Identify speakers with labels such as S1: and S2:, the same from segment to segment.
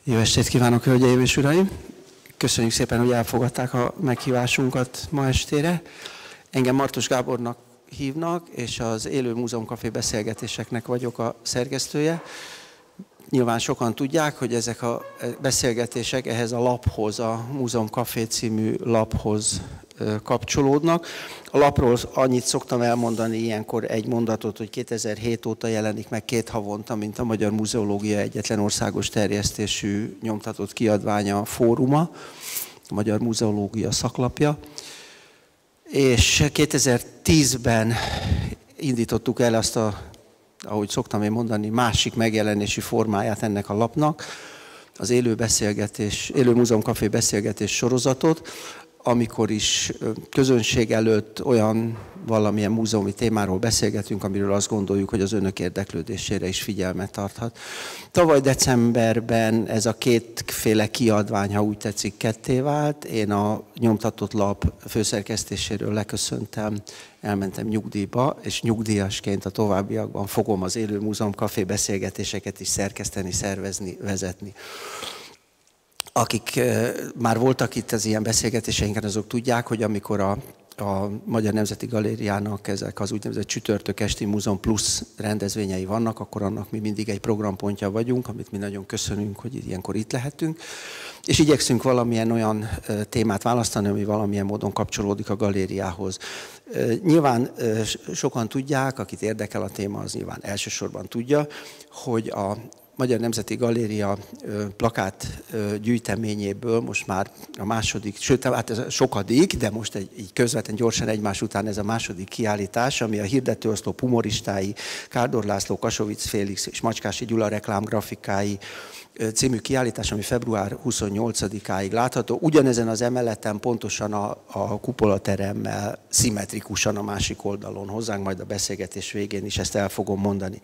S1: Jó estét kívánok, hölgyeim és uraim! Köszönjük szépen, hogy elfogadták a meghívásunkat ma estére. Engem Martos Gábornak hívnak, és az Élő Múzeum Café beszélgetéseknek vagyok a szerkesztője. Nyilván sokan tudják, hogy ezek a beszélgetések ehhez a laphoz, a Múzeum Café című laphoz kapcsolódnak. A lapról annyit szoktam elmondani ilyenkor egy mondatot, hogy 2007 óta jelenik meg 2 havonta, mint a Magyar Muzeológia egyetlen országos terjesztésű nyomtatott kiadványa, Fóruma, a Magyar Muzeológia szaklapja. És 2010-ben indítottuk el azt ahogy szoktam én mondani, másik megjelenési formáját ennek a lapnak, az Élő Múzeum Café beszélgetés sorozatot, amikor is közönség előtt olyan valamilyen múzeumi témáról beszélgetünk, amiről azt gondoljuk, hogy az önök érdeklődésére is figyelmet tarthat. Tavaly decemberben ez a kétféle kiadvány, ha úgy tetszik, ketté vált. Én a nyomtatott lap főszerkesztéséről leköszöntem, elmentem nyugdíjba, és nyugdíjasként a továbbiakban fogom az Élő Múzeum Café beszélgetéseket is szerkeszteni, szervezni, vezetni. Akik már voltak itt az ilyen beszélgetéseinken, azok tudják, hogy amikor a Magyar Nemzeti Galériának ezek az úgynevezett csütörtök esti Múzeum Plus rendezvényei vannak, akkor annak mi mindig egy programpontja vagyunk, amit mi nagyon köszönünk, hogy ilyenkor itt lehetünk. És igyekszünk valamilyen olyan témát választani, ami valamilyen módon kapcsolódik a galériához. Nyilván sokan tudják, akit érdekel a téma, az nyilván elsősorban tudja, hogy a Magyar Nemzeti Galéria plakát gyűjteményéből most már a második, sőt, hát ez sokadik, de most így közvetlen gyorsan egymás után ez a második kiállítás, ami a hirdetőoszlop humoristái, Kárdor László, Kasovics Félix és Macskási Gyula reklámgrafikái című kiállítás, ami február 28-áig látható. Ugyanezen az emeleten pontosan a kupolateremmel szimmetrikusan a másik oldalon hozzánk, majd a beszélgetés végén is ezt el fogom mondani.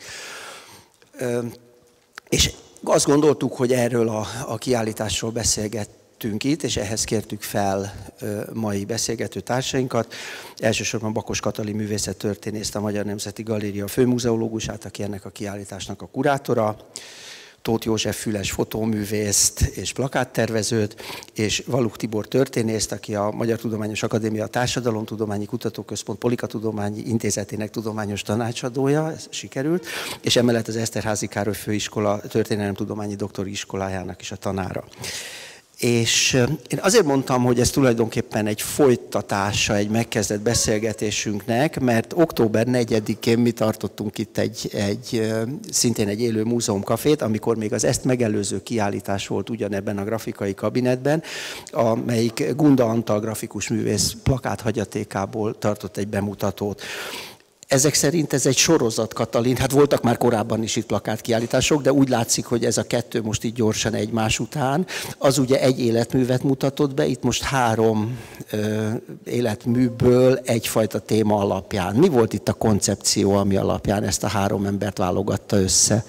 S1: És azt gondoltuk, hogy erről a kiállításról beszélgettünk itt, és ehhez kértük fel mai beszélgető társainkat. Elsősorban Bakos Katalin művészettörténészt, a Magyar Nemzeti Galéria főmuzeológusát, aki ennek a kiállításnak a kurátora, Tóth József Füles fotóművészt és plakáttervezőt, és Valuk Tibor történészt, aki a Magyar Tudományos Akadémia Társadalomtudományi Kutatóközpont Politikatudományi Intézetének tudományos tanácsadója, ez sikerült, és emellett az Eszterházy Károly Főiskola Történelemtudományi Doktori Iskolájának is a tanára. És én azért mondtam, hogy ez tulajdonképpen egy folytatása egy megkezdett beszélgetésünknek, mert október 4-én mi tartottunk itt szintén egy élő múzeumkafét, amikor még az ezt megelőző kiállítás volt ugyanebben a grafikai kabinetben, amelyik Gunda Antal grafikus művész plakáthagyatékából tartott egy bemutatót. Ezek szerint ez egy sorozat, Katalin, hát voltak már korábban is itt plakátkiállítások, de úgy látszik, hogy ez a kettő most így gyorsan egymás után. Az ugye egy életművet mutatott be, itt most 3 életműből egyfajta téma alapján. Mi volt itt a koncepció, ami alapján ezt a 3 embert válogatta össze?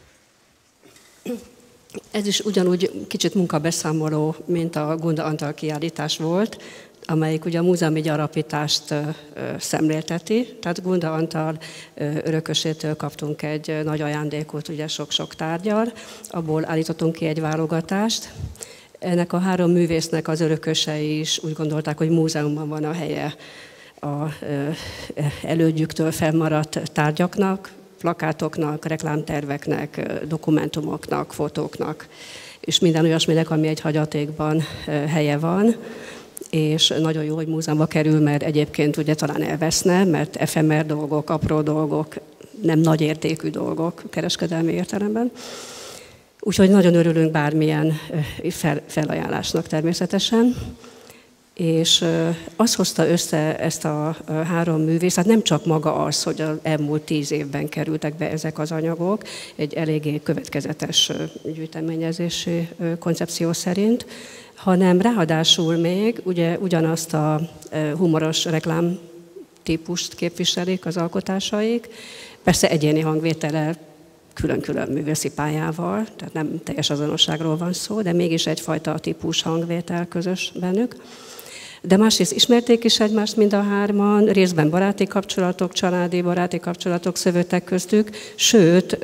S2: Ez is ugyanúgy kicsit munkabeszámoló, mint a Gunda Antal kiállítás volt, amelyik ugye a múzeumi gyarapítást szemlélteti. Tehát Gunda Antal örökösétől kaptunk egy nagy ajándékot, ugye sok-sok tárgyal, abból állítottunk ki egy válogatást. Ennek a 3 művésznek az örökösei is úgy gondolták, hogy múzeumban van a helye a elődjüktől fennmaradt tárgyaknak, plakátoknak, reklámterveknek, dokumentumoknak, fotóknak, és minden olyasminek, ami egy hagyatékban helye van. És nagyon jó, hogy múzeumba kerül, mert egyébként ugye talán elveszne, mert efemer dolgok, apró dolgok, nem nagy értékű dolgok kereskedelmi értelemben. Úgyhogy nagyon örülünk bármilyen felajánlásnak természetesen. És azt hozta össze ezt a 3 művészt, hát nem csak maga az, hogy az elmúlt 10 évben kerültek be ezek az anyagok, egy eléggé következetes gyűjteményezési koncepció szerint, hanem ráadásul még ugye ugyanazt a humoros reklám típust képviselik az alkotásaik, persze egyéni hangvétellel, külön-külön művészi pályával, tehát nem teljes azonosságról van szó, de mégis egyfajta típus hangvétel közös bennük. De másrészt ismerték is egymást mind a 3-an, részben baráti kapcsolatok, családi baráti kapcsolatok szövődtek köztük, sőt,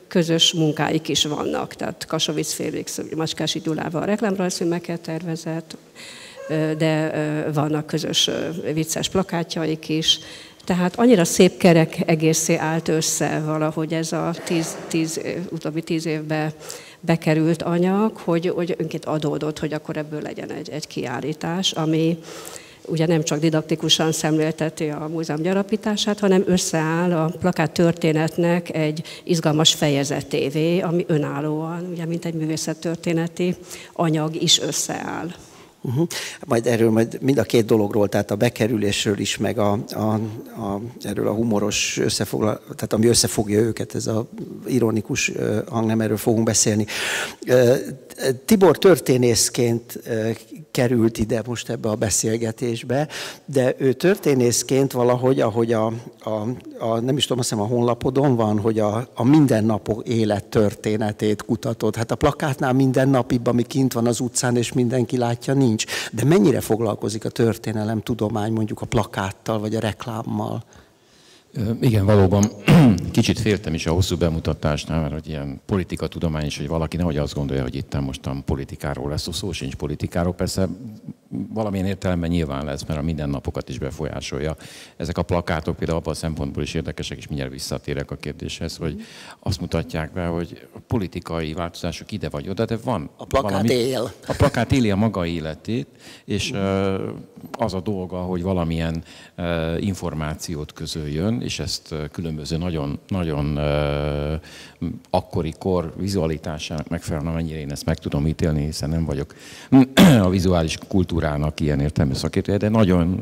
S2: közös munkáik is vannak. Tehát Kassovitz Félix, Macskási Gyulával reklámrajzfilmeket tervezett, de vannak közös vicces plakátjaik is. Tehát annyira szép kerek egészé állt össze valahogy ez a utóbbi 10 évben bekerült anyag, hogy önként adódott, hogy akkor ebből legyen egy kiállítás, ami ugye nem csak didaktikusan szemlélteti a múzeum gyarapítását, hanem összeáll a plakát történetnek egy izgalmas fejezetévé, ami önállóan, ugye, mint egy művészettörténeti anyag is összeáll.
S1: Majd erről mind a két dologról, tehát a bekerülésről is, meg erről a humoros tehát ami összefogja őket, ez a ironikus hangnem, erről fogunk beszélni. Tibor történészként került ide most ebbe a beszélgetésbe, de ő történészként valahogy, ahogy nem is tudom, azt hiszem a honlapodon van, hogy a mindennapok élet történetét kutatod. Hát a plakátnál mindennapibb, ami kint van az utcán, és mindenki látja, nincs. De mennyire foglalkozik a történelem tudomány mondjuk a plakáttal, vagy a reklámmal?
S3: Igen, valóban kicsit féltem is a hosszú bemutatásnál, mert hogy ilyen politikatudomány is, hogy valaki nehogy azt gondolja, hogy itt mostan politikáról lesz szó, sincs politikáról. Persze valamilyen értelemben nyilván lesz, mert a mindennapokat is befolyásolja. Ezek a plakátok például abban a szempontból is érdekesek, és mindjárt visszatérek a kérdéshez, hogy azt mutatják be, hogy a politikai változások ide vagy oda, de van
S1: a plakát valami, él.
S3: A plakát éli a maga életét, és az a dolga, hogy valamilyen információt közöljön, és ezt különböző nagyon akkori kor vizualitásának megfelelően, amennyire én ezt meg tudom ítélni, hiszen nem vagyok a vizuális kultúrának ilyen értelmű szakértője, de nagyon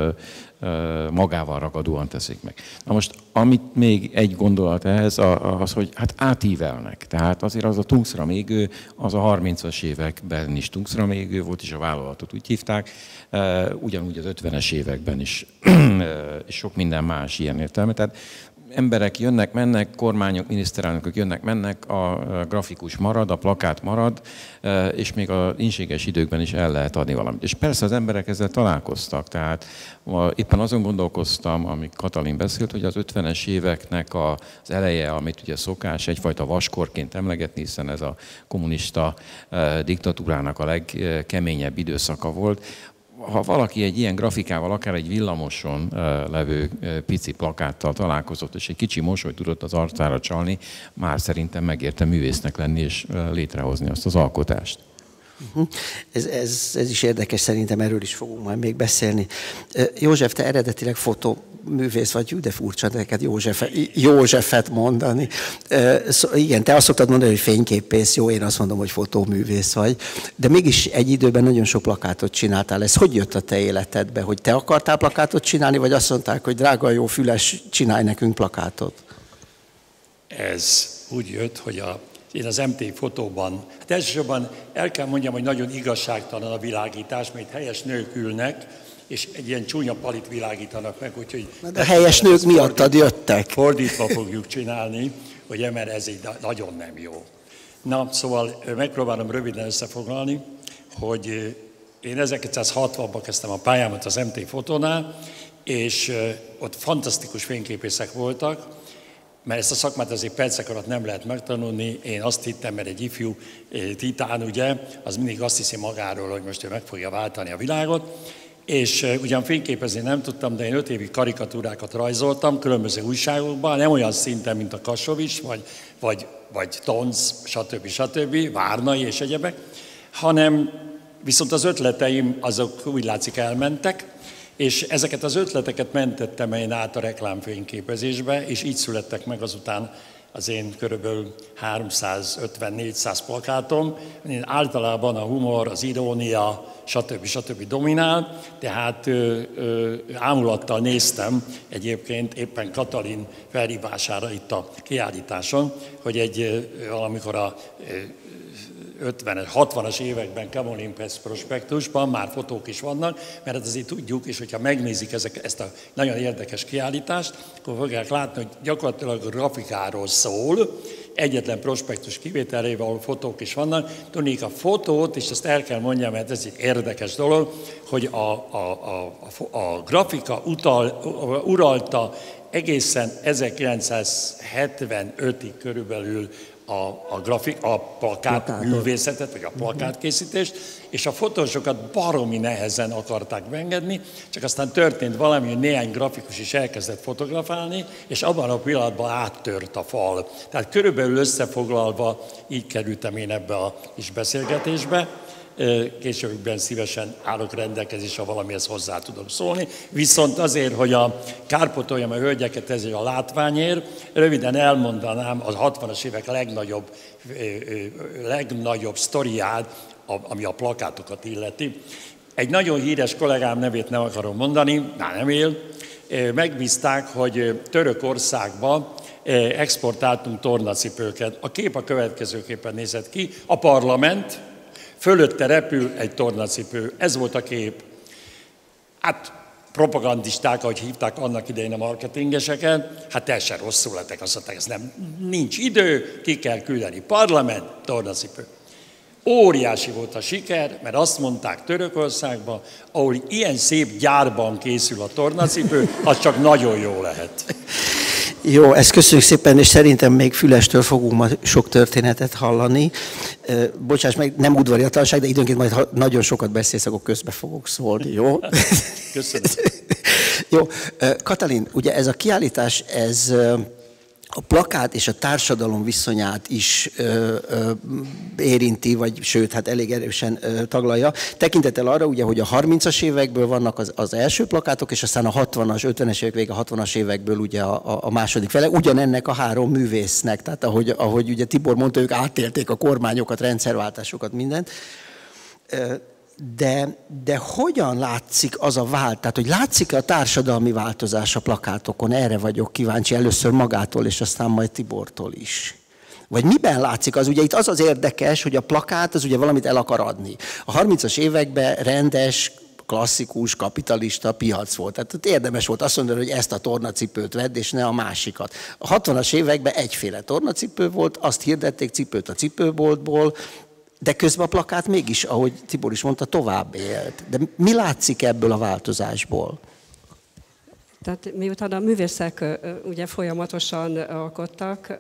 S3: magával ragadóan teszik meg. Na most, amit még egy gondolat ehhez, az, hogy hát átívelnek. Tehát azért az a tungsra mégő, az a 30-as években is tungsra mégő volt, és a vállalatot úgy hívták, ugyanúgy az 50-es években is, és sok minden más ilyen értelme. Tehát emberek jönnek-mennek, kormányok, miniszterelnökök jönnek-mennek, a grafikus marad, a plakát marad, és még az ínséges időkben is el lehet adni valamit. És persze az emberek ezzel találkoztak, tehát éppen azon gondolkoztam, amíg Katalin beszélt, hogy az 50-es éveknek az eleje, amit ugye szokás egyfajta vaskorként emlegetni, hiszen ez a kommunista diktatúrának a legkeményebb időszaka volt. Ha valaki egy ilyen grafikával, akár egy villamoson levő pici plakáttal találkozott, és egy kicsi mosolyt tudott az arcára csalni, már szerintem megérte művésznek lenni és létrehozni azt az alkotást.
S1: Ez is érdekes, szerintem erről is fogunk majd még beszélni. József, te eredetileg fotóművész vagy, de furcsa neked Józsefet mondani. Igen, te azt szoktad mondani, hogy fényképész, jó, én azt mondom, hogy fotóművész vagy, de mégis egy időben nagyon sok plakátot csináltál. Ez hogy jött a te életedbe, hogy te akartál plakátot csinálni, vagy azt mondták, hogy drága jó füles, csinálj nekünk plakátot?
S4: Ez úgy jött, hogy én az MT fotóban, hát elsősorban el kell mondjam, hogy nagyon igazságtalan a világítás, mert helyes nők ülnek, és egy ilyen csúnya palit világítanak meg, úgyhogy...
S1: De a helyes nők miattad jöttek.
S4: Fordítva fogjuk csinálni, hogy mert ez így nagyon nem jó. Na, szóval megpróbálom röviden összefoglalni, hogy én 1960-ban kezdtem a pályámat az MT fotónál, és ott fantasztikus fényképészek voltak, mert ezt a szakmát azért percek alatt nem lehet megtanulni. Én azt hittem, mert egy ifjú titán, ugye, az mindig azt hiszi magáról, hogy most ő meg fogja váltani a világot. És ugyan fényképezni nem tudtam, de én 5 évig karikatúrákat rajzoltam, különböző újságokban, nem olyan szinten, mint a Kassovitz, vagy Tonz, stb. Várnai és egyebek, hanem viszont az ötleteim azok úgy látszik elmentek, és ezeket az ötleteket mentettem én át a reklámfényképezésbe, és így születtek meg azután az én körülbelül 350-400 plakátom. Én általában a humor, az irónia, stb. Dominál, tehát ámulattal néztem egyébként éppen Katalin felhívására itt a kiállításon, hogy valamikor a 50-60-as években Kamelin Press prospektusban már fotók is vannak, mert azért tudjuk, és hogyha megnézik ezt a nagyon érdekes kiállítást, akkor fogják látni, hogy gyakorlatilag a grafikáról szól, egyetlen prospektus kivételével, ahol fotók is vannak. Tudnék a fotót, és ezt el kell mondjam, mert ez egy érdekes dolog, hogy a grafika uralta egészen 1975-ig körülbelül a plakát művészetet, vagy a plakátkészítést, és a fotósokat baromi nehezen akarták beengedni, csak aztán történt valami, hogy néhány grafikus is elkezdett fotografálni, és abban a pillanatban áttört a fal. Tehát körülbelül összefoglalva így kerültem én ebbe a kis beszélgetésbe. Későbbiben szívesen állok rendelkezésre, ha valamihez hozzá tudok szólni. Viszont azért, hogy kárpotoljam a hölgyeket ezért a látványért, röviden elmondanám az 60-as évek legnagyobb sztoriát, ami a plakátokat illeti. Egy nagyon híres kollégám nevét nem akarom mondani, már nem él, megbízták, hogy Törökországba exportáltunk tornacipőket. A kép a következőképpen nézett ki. A parlament, fölötte repül egy tornacipő. Ez volt a kép. Hát propagandisták, ahogy hívták annak idején a marketingeseket, hát teljesen rosszul lettek, azt mondták, ez nincs idő, ki kell küldeni. Parlament, tornacipő. Óriási volt a siker, mert azt mondták Törökországban, ahol ilyen szép gyárban készül a tornacipő, az csak nagyon jó lehet.
S1: Jó, ezt köszönjük szépen, és szerintem még Fülestől fogunk ma sok történetet hallani. Bocsáss meg, nem udvariatlanság, de időnként majd, ha nagyon sokat beszélsz, akkor közbe fogok szólni, jó?
S4: Köszönöm.
S1: Jó, Katalin, ugye ez a kiállítás, ez a plakát és a társadalom viszonyát is érinti, vagy sőt, hát elég erősen taglalja. Tekintettel arra, ugye, hogy a 30-as évekből vannak az első plakátok, és aztán a 60-as, 50-es évek vége, a 60-as évekből ugye a második fele, ugyanennek a három művésznek, tehát ahogy ugye Tibor mondta, ők átélték a kormányokat, rendszerváltásokat, mindent. De hogyan látszik az a tehát hogy látszik-e a társadalmi változás a plakátokon? Erre vagyok kíváncsi először magától, és aztán majd Tibortól is. Vagy miben látszik az? Ugye itt az érdekes, hogy a plakát az ugye valamit el akar adni. A 30-as években rendes, klasszikus, kapitalista piac volt. Tehát érdemes volt azt mondani, hogy ezt a tornacipőt vedd, és ne a másikat. A 60-as években egyféle tornacipő volt, azt hirdették cipőt a cipőboltból, de közben a plakát mégis, ahogy Tibor is mondta, tovább élt. De mi látszik ebből a változásból?
S2: Tehát miután a művészek ugye folyamatosan alkottak,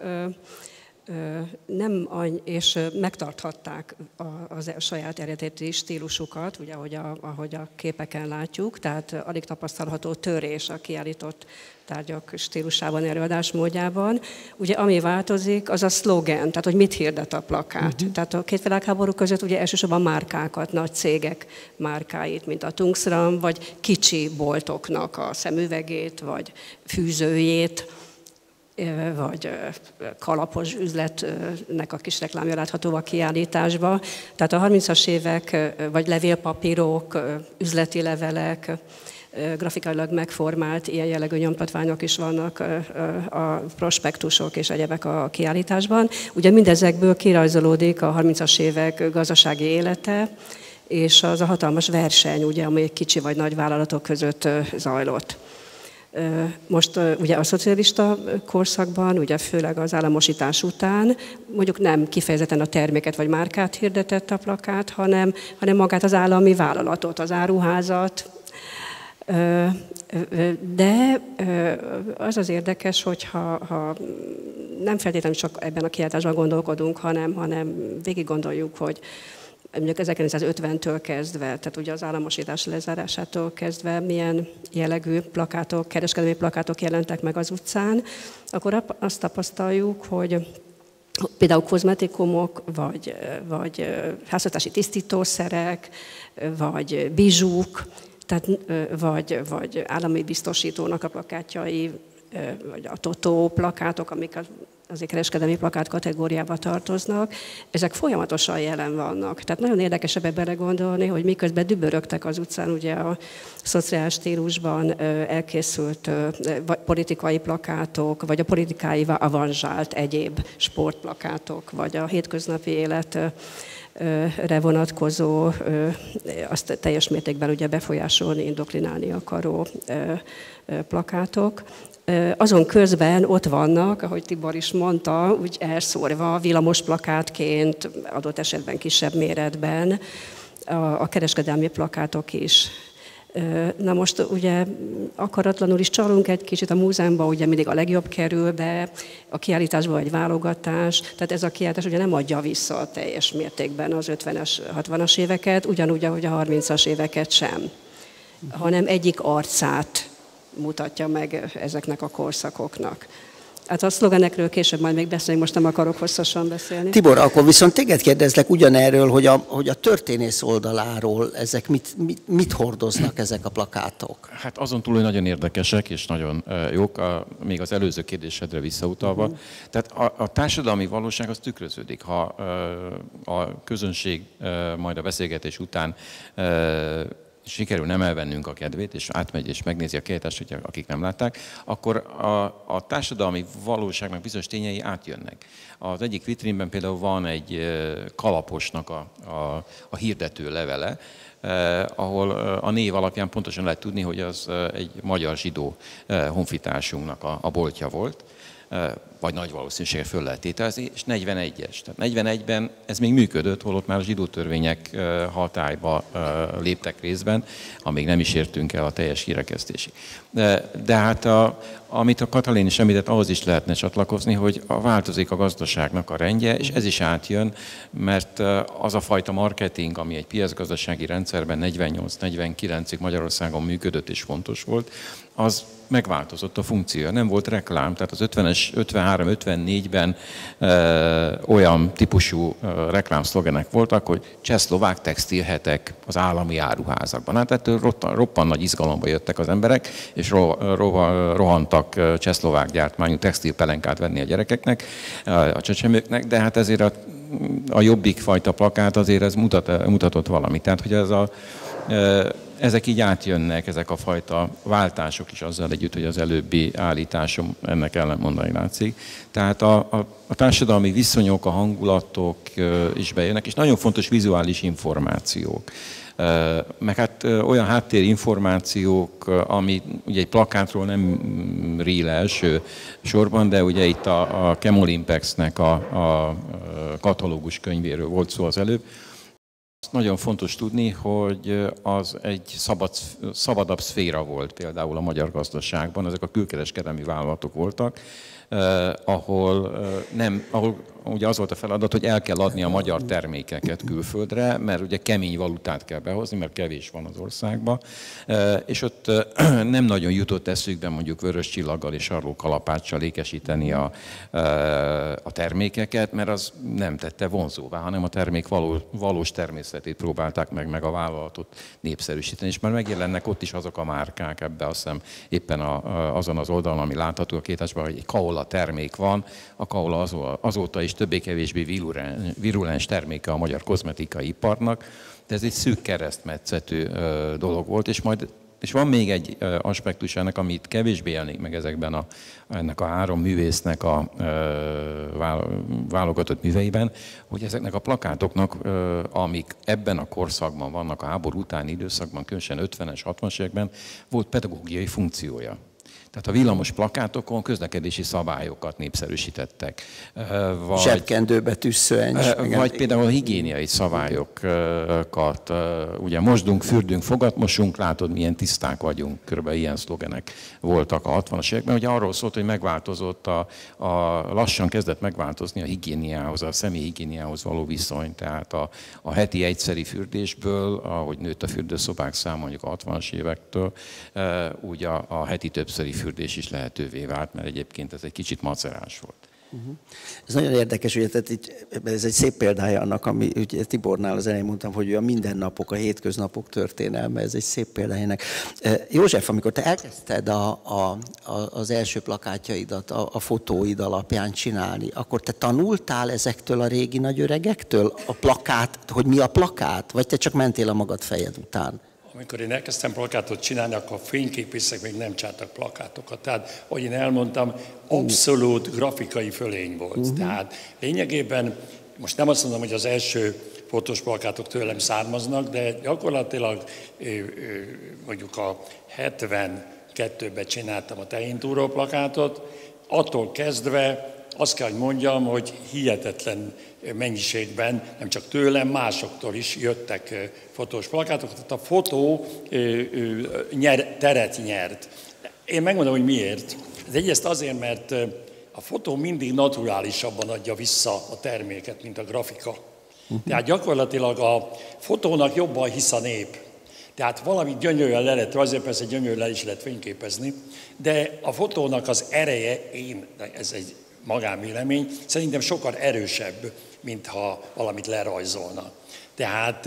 S2: és megtarthatták a saját eredeti stílusukat, ugye, ahogy a képeken látjuk, tehát alig tapasztalható törés a kiállított tárgyak stílusában, előadásmódjában. Ugye ami változik, az a szlogen, tehát hogy mit hirdet a plakát. Tehát a két világháború között ugye elsősorban márkákat, nagy cégek márkáit, mint a Tungsram, vagy kicsi boltoknak a szemüvegét, vagy fűzőjét, vagy kalapos üzletnek a kis reklámja látható a kiállításba. Tehát a 30-as évek, vagy levélpapírok, üzleti levelek, grafikailag megformált ilyen jellegű nyomtatványok is vannak, a prospektusok és egyebek a kiállításban. Ugye mindezekből kirajzolódik a 30-as évek gazdasági élete, és az a hatalmas verseny, ugye, ami kicsi vagy nagy vállalatok között zajlott. Most ugye a szocialista korszakban, ugye főleg az államosítás után, mondjuk nem kifejezetten a terméket vagy márkát hirdetett a plakát, hanem magát az állami vállalatot, az áruházat. De az az érdekes, hogy ha nem feltétlenül csak ebben a kiállításban gondolkodunk, hanem végig gondoljuk, hogy mondjuk 1950-től kezdve, tehát ugye az államosítás lezárásától kezdve milyen jellegű plakátok, kereskedelmi plakátok jelentek meg az utcán, akkor azt tapasztaljuk, hogy például kozmetikumok, vagy háztartási tisztítószerek, vagy bizsúk, tehát, vagy állami biztosítónak a plakátjai, vagy a Totó plakátok, amik azért kereskedelmi plakát kategóriába tartoznak, ezek folyamatosan jelen vannak. Tehát nagyon érdekes ebbe belegondolni, hogy miközben dübörögtek az utcán ugye a szociális stílusban elkészült politikai plakátok, vagy a politikai avanzsált egyéb sportplakátok, vagy a hétköznapi életre vonatkozó, azt teljes mértékben ugye befolyásolni, indoktrinálni akaró plakátok. Azon közben ott vannak, ahogy Tibor is mondta, úgy elszórva villamos plakátként, adott esetben kisebb méretben a kereskedelmi plakátok is. Na most ugye akaratlanul is csalunk egy kicsit a múzeumban, ugye mindig a legjobb kerül be, a kiállításban egy válogatás, tehát ez a kiállítás ugye nem adja vissza a teljes mértékben az 50-es, 60-as éveket, ugyanúgy, ahogy a 30-as éveket sem, hanem egyik arcát mutatja meg ezeknek a korszakoknak. Hát a szlogenekről később majd még beszélünk, most nem akarok hosszasan beszélni.
S1: Tibor, akkor viszont téged kérdezlek ugyanerről, hogy a történész oldaláról ezek mit hordoznak ezek a plakátok?
S3: Hát azon túl, hogy nagyon érdekesek és nagyon jók, még az előző kérdésedre visszautalva. Tehát a társadalmi valóság az tükröződik. Ha a közönség majd a beszélgetés után sikerül nem elvennünk a kedvét, és átmegy és megnézi a kiállítást, hogy akik nem látták, akkor a társadalmi valóságnak bizonyos tényei átjönnek. Az egyik vitrínben például van egy kalaposnak a hirdető levele, ahol a név alapján pontosan lehet tudni, hogy az egy magyar zsidó honfitársunknak a boltja volt, vagy nagy valószínűséggel föl lehet tételezni, és 41-es. Tehát 41-ben ez még működött, holott már a zsidó törvények hatályba léptek részben, amíg nem is értünk el a teljes kirekesztésig. De hát amit a Katalin is említett, ahhoz is lehetne csatlakozni, hogy változik a gazdaságnak a rendje, és ez is átjön, mert az a fajta marketing, ami egy piacgazdasági rendszerben 48-49-ig Magyarországon működött és fontos volt, az megváltozott a funkciója. Nem volt reklám, tehát az 53-54-ben olyan típusú reklámszlogenek voltak, hogy csehszlovák textilhetek az állami áruházakban. Hát ettől roppan nagy izgalomba jöttek az emberek, és rohantak csehszlovák gyártmányú textilpelenkát venni a gyerekeknek, a csecsemőknek, de hát ezért a jobbik fajta plakát azért ez mutatott valamit. Tehát, hogy ezek így átjönnek, ezek a fajta váltások is azzal együtt, hogy az előbbi állításom ennek ellentmondani látszik. Tehát a társadalmi viszonyok, a hangulatok is bejönnek, és nagyon fontos vizuális információk. Meg hát olyan háttérinformációk, ami ugye egy plakátról nem ríl első sorban, de ugye itt a Camel Impacts-nek a katalógus könyvéről volt szó az előbb. Nagyon fontos tudni, hogy az egy szabadabb szféra volt például a magyar gazdaságban, ezek a külkereskedelmi vállalatok voltak, ahol ugye az volt a feladat, hogy el kell adni a magyar termékeket külföldre, mert ugye kemény valutát kell behozni, mert kevés van az országban, és ott nem nagyon jutott eszükbe mondjuk vörös csillaggal és sarlókalapáccsal ékesíteni a termékeket, mert az nem tette vonzóvá, hanem a termék valós természetét próbálták meg a vállalatot népszerűsíteni, és már megjelennek ott is azok a márkák, ebbe azt hiszem éppen azon az oldalon, ami látható a kiállításban, hogy egy Kaola termék van, a Kaola azóta is többé-kevésbé virulens terméke a magyar kozmetikai iparnak, de ez egy szűk keresztmetszetű dolog volt, és van még egy aspektus ennek, amit kevésbé jelenik meg ennek a három művésznek a válogatott műveiben, hogy ezeknek a plakátoknak, amik ebben a korszakban vannak, a háború utáni időszakban, különösen 50-es, 60-as években, volt pedagógiai funkciója. Tehát a villamos plakátokon közlekedési szabályokat népszerűsítettek.
S1: Zsebkendőbe tüsszöeny.
S3: Vagy például a higiéniai szabályokat, ugye mosdunk, fürdünk, fogatmosunk, látod, milyen tiszták vagyunk, körülbelül ilyen szlogenek voltak a 60-as években. Ugye arról szólt, hogy megváltozott, lassan kezdett megváltozni a higiéniához, a személyhigiéniához való viszony. Tehát a heti egyszeri fürdésből, ahogy nőtt a fürdőszobák száma mondjuk a 60-as évektől, úgy a heti többszöri fürdés is lehetővé vált, mert egyébként ez egy kicsit macerás volt.
S1: Ez nagyon érdekes, ugye, tehát ez egy szép példája annak, ami ugye Tibornál az elején mondtam, hogy a mindennapok, a hétköznapok történelme, ez egy szép példájának. József, amikor te elkezdted az első plakátjaidat a fotóid alapján csinálni, akkor te tanultál ezektől a régi nagyöregektől a plakát, hogy mi a plakát, vagy te csak mentél a magad fejed után?
S4: Amikor én elkezdtem plakátot csinálni, akkor a fényképészek még nem csináltak plakátokat. Tehát, ahogy én elmondtam, abszolút grafikai fölény volt. Tehát lényegében, most nem azt mondom, hogy az első fotós plakátok tőlem származnak, de gyakorlatilag mondjuk a 72-ben csináltam a Tehintúró plakátot, attól kezdve azt kell, hogy mondjam, hogy hihetetlen mennyiségben, nem csak tőlem, másoktól is jöttek fotós plakátok, tehát a fotó teret nyert. Én megmondom, hogy miért. Egyrészt azért, mert a fotó mindig naturálisabban adja vissza a terméket, mint a grafika. Tehát gyakorlatilag a fotónak jobban hisz a nép. Tehát valami gyönyörűen le lehet rajzolni, persze gyönyörűen is lehet fényképezni, de a fotónak az ereje, ez egy magánvélemény, szerintem sokkal erősebb, mint ha valamit lerajzolna. Tehát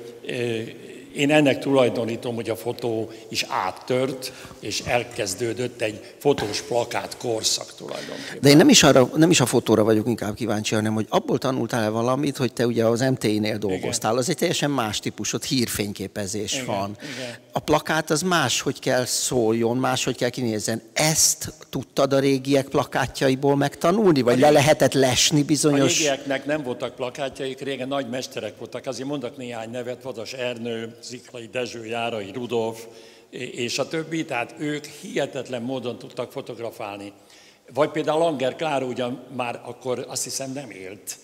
S4: én ennek tulajdonítom, hogy a fotó is áttört, és elkezdődött egy fotós plakát korszak tulajdonképpen.
S1: De én nem is a fotóra vagyok inkább kíváncsi, hanem hogy abból tanultál-e valamit, hogy te ugye az MTI-nél dolgoztál, igen. Az egy teljesen más típusod, hírfényképezés igen, van. Igen. A plakát az máshogy kell szóljon, máshogy kell kinézzen. Ezt tudtad a régiek plakátjaiból megtanulni, vagy le lehetett lesni bizonyos...
S4: A régieknek nem voltak plakátjaik, régen nagy mesterek voltak, azért mondok néhány nevet, Vadas Ernő, Ziklai Dezső, Járai Rudolf, és a többi, tehát ők hihetetlen módon tudtak fotografálni. Vagy például Langer Klára ugyan már akkor azt hiszem nem élt,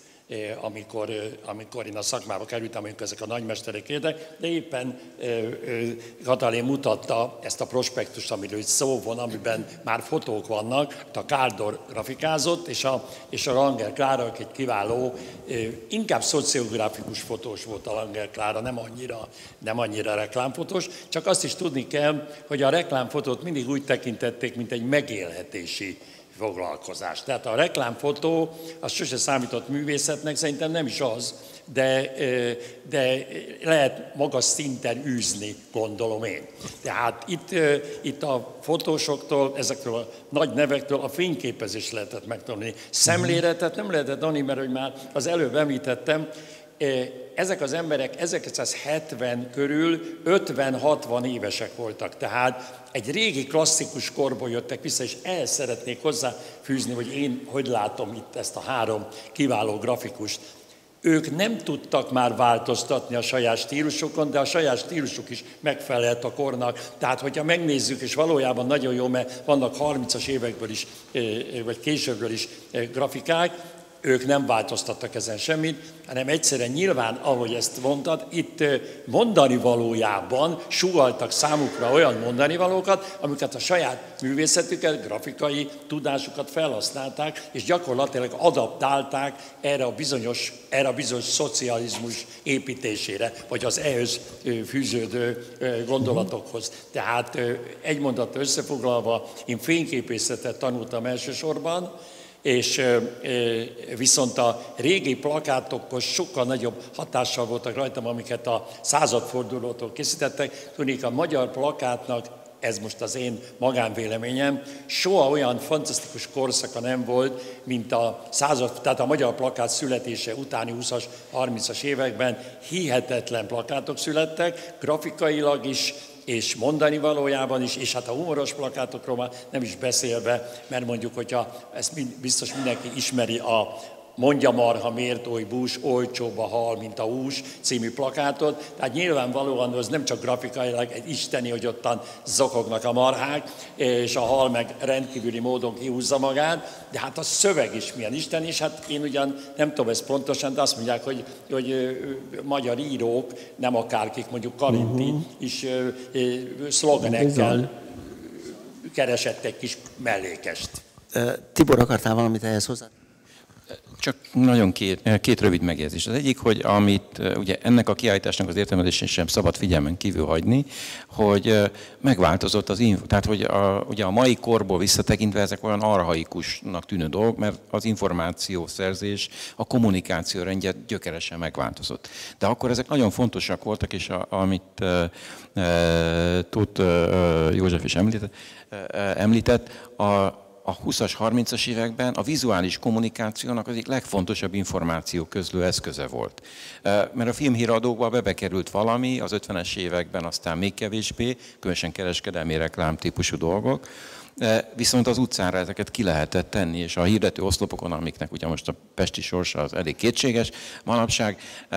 S4: amikor én a szakmába kerültem, amikor ezek a nagymesterek éltek, de éppen Katalin mutatta ezt a prospektust, amiről itt szó van, amiben már fotók vannak, a Káldor grafikázott, és a Langer Klára egy kiváló, inkább szociográfikus fotós volt a Langer Klára, nem annyira reklámfotós, csak azt is tudni kell, hogy a reklámfotót mindig úgy tekintették, mint egy megélhetési foglalkozás. Tehát a reklámfotó az sose számított művészetnek, szerintem nem is az, de lehet magas szinten űzni, gondolom én. Tehát itt a fotósoktól, ezektől a nagy nevektől a fényképezést lehetett megtanulni. Szemléletet nem lehetett tanulni, mert hogy már az előbb említettem, ezek az emberek 1970 körül 50-60 évesek voltak, tehát egy régi klasszikus korból jöttek vissza, és ehhez szeretnék hozzáfűzni, hogy én hogy látom itt ezt a három kiváló grafikust. Ők nem tudtak már változtatni a saját stílusokon, de a saját stílusuk is megfelelt a kornak. Tehát, hogyha megnézzük, és valójában nagyon jó, mert vannak 30-as évekből is, vagy későbbről is grafikák, ők nem változtattak ezen semmit, hanem egyszerűen nyilván, ahogy ezt mondtad, itt mondani valójában sugalltak számukra olyan mondani valókat, amiket a saját művészetüket, grafikai tudásukat felhasználták, és gyakorlatilag adaptálták erre a bizonyos szocializmus építésére, vagy az ehhez fűződő gondolatokhoz. Tehát egy mondattal összefoglalva, én fényképészetet tanultam elsősorban, és viszont a régi plakátokhoz sokkal nagyobb hatással voltak rajtam, amiket a századfordulótól készítettek. Tudnék, a magyar plakátnak, ez most az én magánvéleményem, soha olyan fantasztikus korszaka nem volt, mint tehát a magyar plakát születése utáni 20-as, 30-as években hihetetlen plakátok születtek, grafikailag is, és mondani valójában is, és hát a humoros plakátokról már nem is beszélve, mert mondjuk, hogyha ezt biztos mindenki ismeri, a Mondja marha miért oly bús, olcsóbb a hal, mint a hús című plakátot. Tehát nyilvánvalóan az nem csak grafikailag egy isteni, hogy ottan zokognak a marhák, és a hal meg rendkívüli módon kihúzza magát, de hát a szöveg is milyen isteni, és hát én ugyan nem tudom ezt pontosan, de azt mondják, hogy magyar írók, nem akárkik, mondjuk Karinti is szlogenekkel keresett egy kis mellékest.
S1: Tibor, akartál valamit ehhez hozzá?
S3: Csak nagyon két rövid megjegyzés. Az egyik, hogy amit ugye ennek a kiállításnak az értelmezésén sem szabad figyelmen kívül hagyni, hogy megváltozott az tehát hogy ugye a mai korból visszatekintve ezek olyan archaikusnak tűnő dolgok, mert az információszerzés, a kommunikáció rendje gyökeresen megváltozott. De akkor ezek nagyon fontosak voltak, és amit Tóth József is említett, a 20-as, 30-as években a vizuális kommunikációnak az egyik legfontosabb információ közlő eszköze volt. Mert a filmhíradókba bekerült valami, az 50-es években aztán még kevésbé, különösen kereskedelmi reklám típusú dolgok, viszont az utcára ezeket ki lehetett tenni, és a hirdető oszlopokon, amiknek ugye most a pesti sorsa az elég kétséges manapság,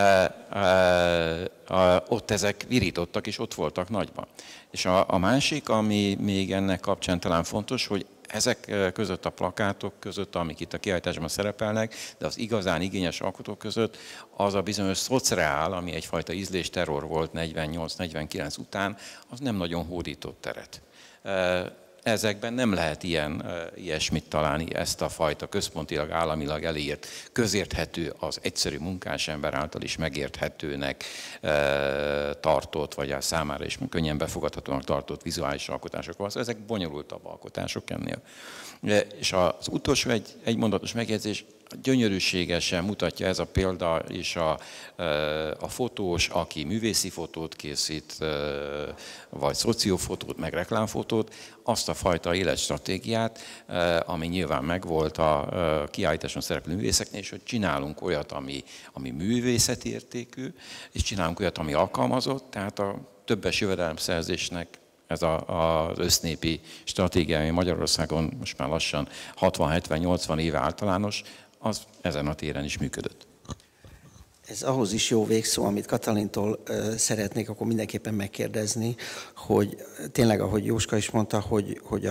S3: ott ezek virítottak, és ott voltak nagyban. És a másik, ami még ennek kapcsán talán fontos, hogy ezek között a plakátok között, amik itt a kiállításban szerepelnek, de az igazán igényes alkotók között az a bizonyos szocreál, ami egyfajta ízlésterror volt 48-49 után, az nem nagyon hódított teret. Ezekben nem lehet ilyesmit találni, ezt a fajta központilag, államilag elírt, közérthető, az egyszerű munkásember által is megérthetőnek tartott, vagy a számára is könnyen befogadhatónak tartott vizuális alkotások van. Ezek bonyolultabb alkotások ennél. És az utolsó egy mondatos megjegyzés, gyönyörűségesen mutatja ez a példa is a fotós, aki művészi fotót készít, vagy szociófotót, meg reklámfotót, azt a fajta életstratégiát, ami nyilván megvolt a kiállításon szereplő művészeknél, és hogy csinálunk olyat, ami művészeti értékű, és csinálunk olyat, ami alkalmazott, tehát a többes jövedelemszerzésnek ez az össznépi stratégia, ami Magyarországon most már lassan 60-70-80 éve általános, az ezen a téren is működött.
S1: Ez ahhoz is jó végszó, amit Katalintól szeretnék akkor mindenképpen megkérdezni, hogy tényleg, ahogy Jóska is mondta, hogy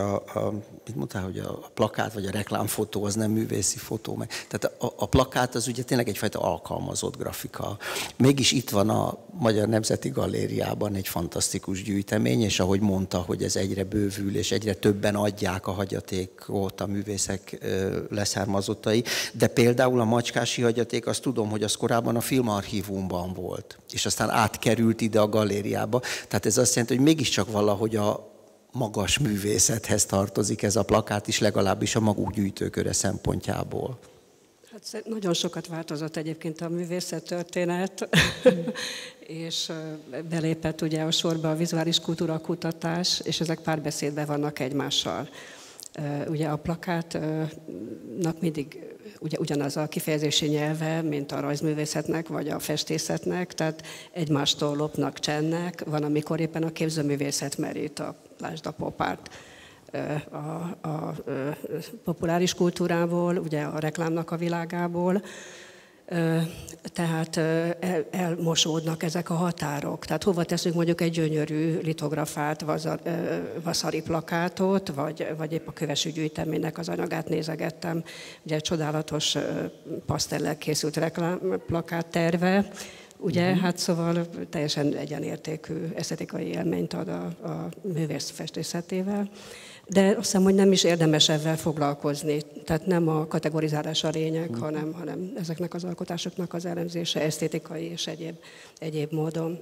S1: a plakát vagy a reklámfotó az nem művészi fotó. Tehát a plakát az ugye tényleg egyfajta alkalmazott grafika. Mégis itt van a Magyar Nemzeti Galériában egy fantasztikus gyűjtemény, és ahogy mondta, hogy ez egyre bővül, és egyre többen adják a hagyatékot a művészek leszármazottai. De például a macskási hagyaték, azt tudom, hogy az korábban a filmarchívumban volt, és aztán átkerült ide a galériába. Tehát ez azt jelenti, hogy mégiscsak valahogy a magas művészethez tartozik ez a plakát is, legalábbis a maguk gyűjtőköre szempontjából.
S2: Hát nagyon sokat változott egyébként a művészettörténet, és belépett ugye a sorba a vizuális kultúra kutatás, és ezek párbeszédben vannak egymással. Ugye a plakátnak mindig ugyanaz a kifejezési nyelve, mint a rajzművészetnek, vagy a festészetnek, tehát egymástól lopnak, csennek. Van, amikor éppen a képzőművészet merít, lásd a popárt, a populáris kultúrából, ugye a reklámnak a világából. Tehát elmosódnak ezek a határok. Tehát hova teszünk mondjuk egy gyönyörű litografált vaszari plakátot, vagy épp a kövesi gyűjteménynek az anyagát nézegettem. Ugye egy csodálatos pasztellel készült reklámplakát terve. Ugye, hát szóval teljesen egyenértékű esztetikai élményt ad a művész festészetével. De azt hiszem, hogy nem is érdemes ezzel foglalkozni. Tehát nem a kategorizálás a lényeg, hanem ezeknek az alkotásoknak az elemzése esztétikai és egyéb módon.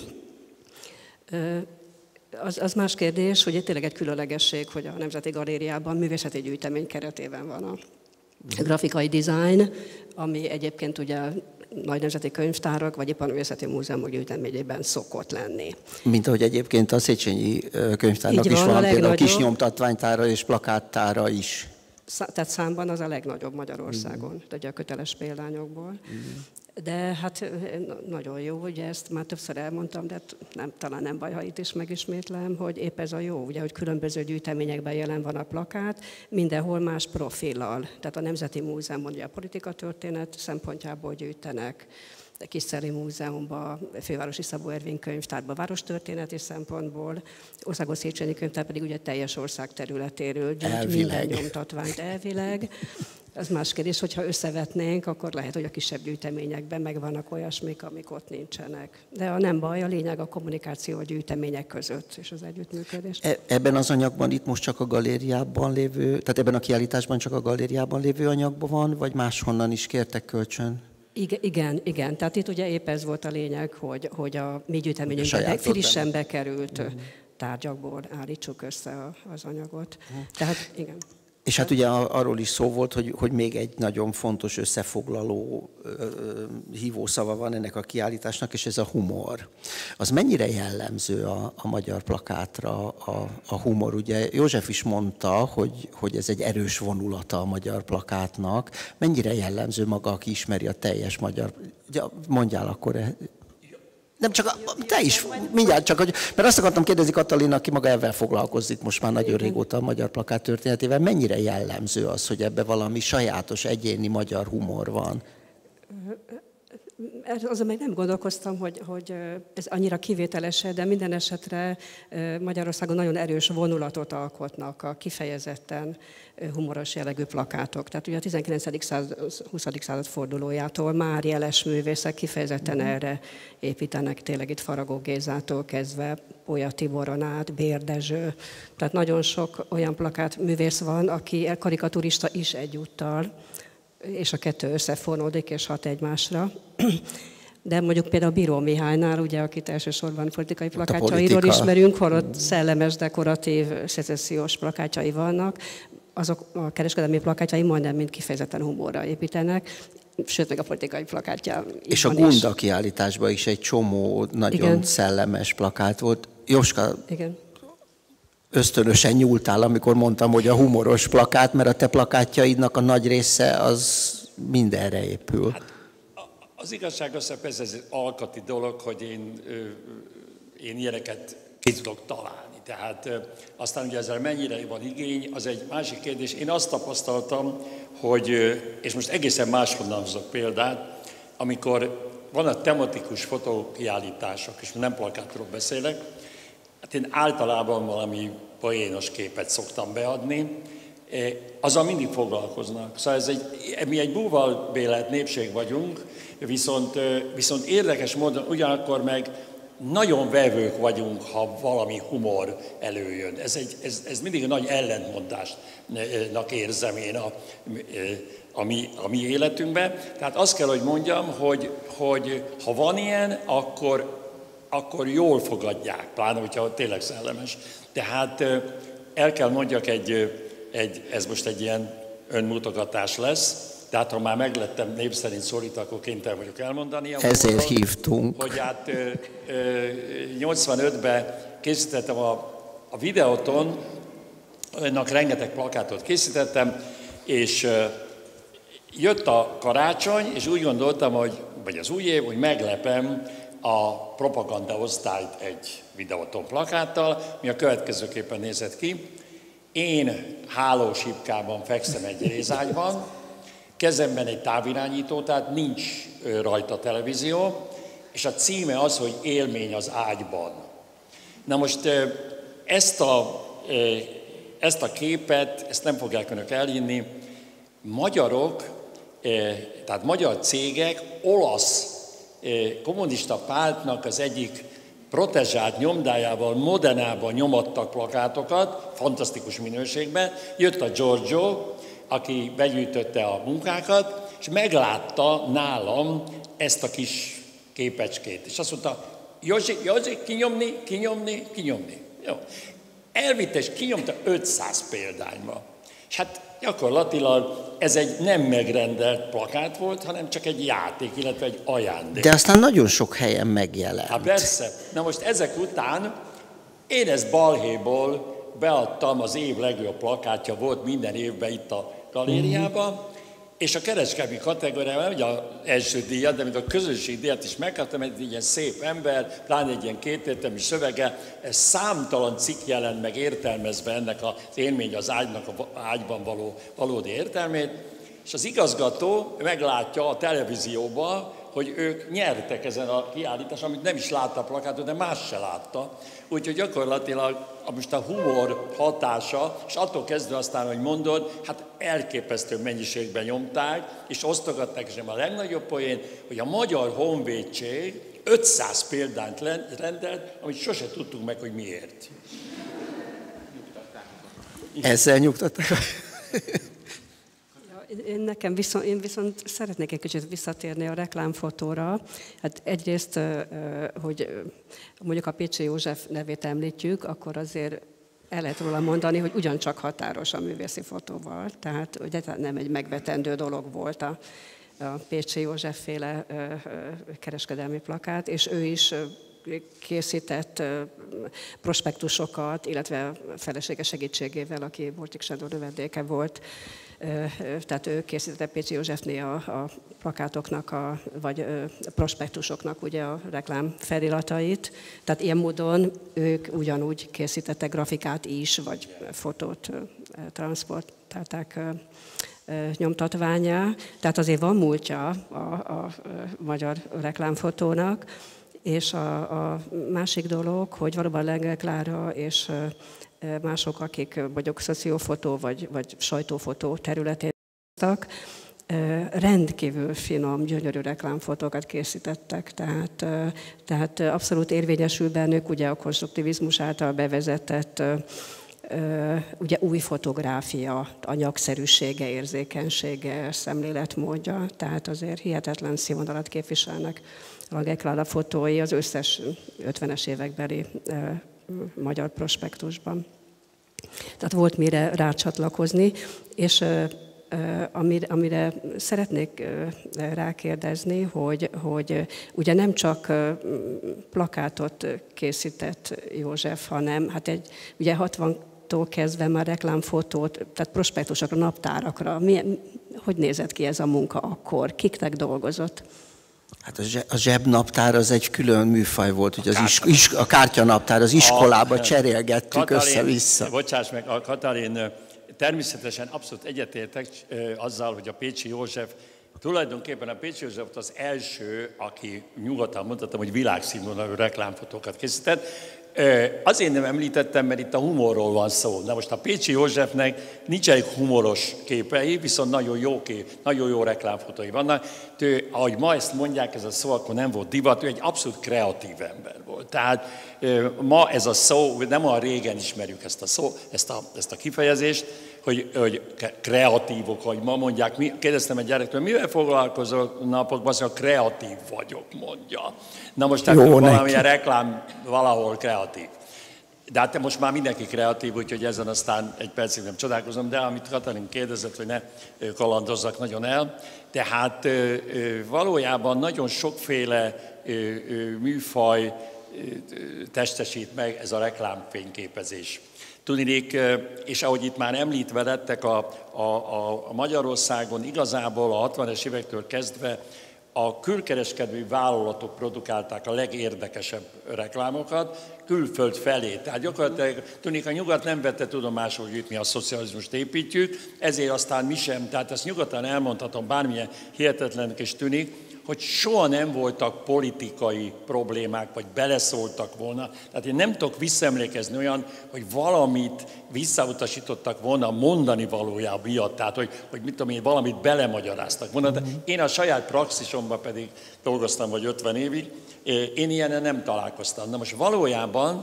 S2: Az más kérdés, hogy tényleg egy különlegesség, hogy a Nemzeti Galériában művészeti gyűjtemény keretében van a grafikai design, ami egyébként ugye nagy nemzeti könyvtárak, vagy éppen a művészeti múzeumok gyűjteményében szokott lenni.
S1: Mint ahogy egyébként a Széchenyi könyvtárnak is van például kis nyomtatványtára és plakáttára is.
S2: Tehát számban az a legnagyobb Magyarországon, ugye a köteles példányokból. De hát nagyon jó, ugye ezt már többször elmondtam, de talán nem baj, ha itt is megismétlem, hogy épp ez a jó, ugye, hogy különböző gyűjteményekben jelen van a plakát, mindenhol más profillal. Tehát a Nemzeti Múzeumban ugye a politikatörténet szempontjából gyűjtenek, a Kiszeli Múzeumban, a Fővárosi Szabó Ervin könyvtárban várostörténeti szempontból, Országos Széchenyi könyvtár pedig ugye teljes ország területéről gyűjt minden nyomtatványt elvileg. Az más kérdés, hogyha összevetnénk, akkor lehet, hogy a kisebb gyűjteményekben megvannak olyasmik, amik ott nincsenek. De nem baj, a lényeg a kommunikáció a gyűjtemények között és az együttműködés.
S1: Ebben az anyagban itt most csak a galériában lévő, tehát ebben a kiállításban csak a galériában lévő anyagban van, vagy máshonnan is kértek kölcsön?
S2: Igen. Tehát itt ugye épp ez volt a lényeg, hogy a mi gyűjteményünkben frissen bekerült tárgyakból állítsuk össze az anyagot. Tehát igen.
S1: És hát ugye arról is szó volt, hogy még egy nagyon fontos összefoglaló hívószava van ennek a kiállításnak, és ez a humor. Az mennyire jellemző a magyar plakátra a humor? Ugye József is mondta, hogy ez egy erős vonulata a magyar plakátnak. Mennyire jellemző maga, aki ismeri a teljes magyar... Mondjál akkor... Nem csak, te is, mindjárt csak, mert azt akartam kérdezni Katalin, aki maga ezzel foglalkozik most már nagyon régóta a magyar plakát történetével, mennyire jellemző az, hogy ebbe valami sajátos, egyéni magyar humor van?
S2: Azon meg nem gondolkoztam, hogy ez annyira kivételes, de minden esetre Magyarországon nagyon erős vonulatot alkotnak a kifejezetten humoros jellegű plakátok. Tehát ugye a 19. század, 20. század fordulójától már jeles művészek kifejezetten erre építenek, tényleg itt Faragó Gézától kezdve, Pólya Tiboron át, Bér Dezső. Tehát nagyon sok olyan plakátművész van, aki karikaturista is egyúttal, és a kettő összefonódik és hat egymásra. De mondjuk például Bíró Mihálynál, ugye, akit elsősorban politikai plakátjairól ismerünk, hol ott szellemes, dekoratív, szecessziós plakátjai vannak, azok a kereskedelmi plakátjai majdnem mind kifejezetten humorra építenek, sőt, meg a politikai plakátja.
S1: És a Gunda kiállításban is egy csomó nagyon szellemes plakát volt. Jóska,
S2: igen.
S1: Ösztönösen nyúltál, amikor mondtam, hogy a humoros plakát, mert a te plakátjaidnak a nagy része az mindenre épül. Hát,
S4: az igazság az, hogy ez egy alkati dolog, hogy én ilyeneket ki tudok találni. Tehát aztán ugye ezzel mennyire van igény, az egy másik kérdés. Én azt tapasztaltam, hogy, és most egészen máshonnan hozok példát, amikor van a tematikus fotókiállítások, és nem plakátról beszélek, hát én általában valami poénos képet szoktam beadni, azzal mindig foglalkoznak. Szóval mi egy búvalbélet népség vagyunk, viszont érdekes módon ugyanakkor meg nagyon vevők vagyunk, ha valami humor előjön. Ez mindig egy nagy ellentmondásnak érzem én a mi életünkben. Tehát azt kell, hogy mondjam, hogy ha van ilyen, akkor jól fogadják, pláne, hogyha tényleg szellemes. Tehát el kell mondjak, ez most egy ilyen önmutogatás lesz, tehát ha már meglettem név szerint szólítva, akkor kénytelen vagyok elmondani.
S1: Ezért hívtunk.
S4: Hogy hát 85-ben készítettem a Videóton, ennek rengeteg plakátot készítettem, és jött a karácsony, és úgy gondoltam, vagy az új év, hogy meglepem a propaganda osztályt egy Videóton plakáttal, mi a következőképpen nézett ki. Én hálósipkában fekszem egy rézágyban, kezemben egy távirányító, tehát nincs rajta televízió, és a címe az, hogy Élmény az ágyban. Na most ezt a képet, ezt nem fogják önök elhinni, magyarok, tehát magyar cégek olasz kommunista pártnak az egyik protezsált nyomdájával, Modenában nyomattak plakátokat, fantasztikus minőségben. Jött a Giorgio, aki begyűjtötte a munkákat, és meglátta nálam ezt a kis képecskét. És azt mondta, Józsi, kinyomni. Jó. Elvitte és kinyomta 500 példányba. És hát gyakorlatilag ez egy nem megrendelt plakát volt, hanem csak egy játék, illetve egy ajándék.
S1: De aztán nagyon sok helyen megjelent.
S4: Hát persze. Na most ezek után én ezt balhéból beadtam, az év legjobb plakátja volt minden évben itt a galériában, és a kereskedelmi kategóriában, ugye az első díjat, de mint a közönség díjat is megkaptam, egy ilyen szép ember, pláne egy ilyen kétértelmű szövege, ez számtalan cikk jelent meg értelmezve ennek az élmény az ágyban való valódi értelmét, és az igazgató meglátja a televízióban, hogy ők nyertek ezen a kiállításon, amit nem is látta a plakátot, de más se látta. Úgyhogy gyakorlatilag most a humor hatása, és attól kezdve aztán, hogy mondod, hát elképesztő mennyiségben nyomták, és osztogatták, és nem a legnagyobb poén, hogy a Magyar Honvédség 500 példányt rendelt, amit sose tudtunk meg, hogy miért.
S1: Ezzel nyugtatták.
S2: Én viszont szeretnék egy kicsit visszatérni a reklámfotóra. Hát egyrészt, hogy mondjuk a Pécsi József nevét említjük, akkor azért el lehet róla mondani, hogy ugyancsak határos a művészi fotóval. Tehát ugye nem egy megvetendő dolog volt a Pécsi József féle kereskedelmi plakát, és ő is készített prospektusokat, illetve felesége segítségével, aki Bortik Sándor növendéke volt. Tehát ő készítette Pécsi Józsefnél a plakátoknak, vagy prospektusoknak ugye a reklám feliratait. Tehát ilyen módon ők ugyanúgy készítettek grafikát is, vagy fotót transzportálták nyomtatvánnyá, tehát azért van múltja a magyar reklámfotónak, és a másik dolog, hogy valóban Lengel Klára és mások, akik mondjuk szociófotó vagy sajtófotó területén voltak, rendkívül finom, gyönyörű reklámfotókat készítettek, tehát abszolút érvényesül bennük ugye a konstruktivizmus által bevezetett ugye új fotográfia, anyagszerűsége, érzékenysége, szemléletmódja, tehát azért hihetetlen színvonalat képviselnek a Lengel Klára fotói az összes 50-es évekbeli magyar prospektusban. Tehát volt mire rácsatlakozni, és amire szeretnék rákérdezni, hogy ugye nem csak plakátot készített József, hanem hát ugye 60-tól kezdve már reklámfotót, tehát prospektusokra, naptárakra. Hogy nézett ki ez a munka akkor? Kiknek dolgozott?
S1: Hát a zsebnaptár az egy külön műfaj volt, ugye a kártyanaptár, az iskolába cserélgettük össze-vissza.
S4: Bocsáss meg, a Katalin, természetesen abszolút egyetértek azzal, hogy a Pécsi József, tulajdonképpen a Pécsi József az első, aki nyugodtan mondhatom, hogy világszínvonalú reklámfotókat készített. Azért nem említettem, mert itt a humorról van szó. Na most a Pécsi Józsefnek nincsenek humoros képei, viszont nagyon jó reklámfotói vannak. Ahogy ma ezt mondják, ez a szó akkor nem volt divat, ő egy abszolút kreatív ember volt. Tehát ma ez a szó, nem olyan régen ismerjük ezt a szó, ezt a kifejezést, hogy kreatívok, hogy ma mondják. Kérdeztem egy gyerektől, mivel foglalkozol napokban, azt mondja, kreatív vagyok, mondja. Na most valamilyen reklám valahol kreatív. De hát most már mindenki kreatív, úgyhogy ezen aztán egy percig nem csodálkozom, de amit Katalin kérdezett, hogy ne kalandozzak nagyon el, tehát valójában nagyon sokféle műfaj testesít meg ez a reklámfényképezés. Tudnék, és ahogy itt már említve lettek, a Magyarországon igazából a 60-es évektől kezdve a külkereskedői vállalatok produkálták a legérdekesebb reklámokat külföld felé. Tehát gyakorlatilag tudnék, a nyugat nem vette tudomásul, hogy itt mi a szocializmust építjük, ezért aztán mi sem, tehát ezt nyugodtan elmondhatom, bármilyen hihetetlennek is tűnik, hogy soha nem voltak politikai problémák, vagy beleszóltak volna. Tehát én nem tudok visszaemlékezni olyan, hogy valamit visszautasítottak volna mondani valójában miatt, tehát hogy mit tudom én, valamit belemagyaráztak volna. De én a saját praxisomban pedig dolgoztam vagy 50 évig, én ilyenen nem találkoztam. Na most valójában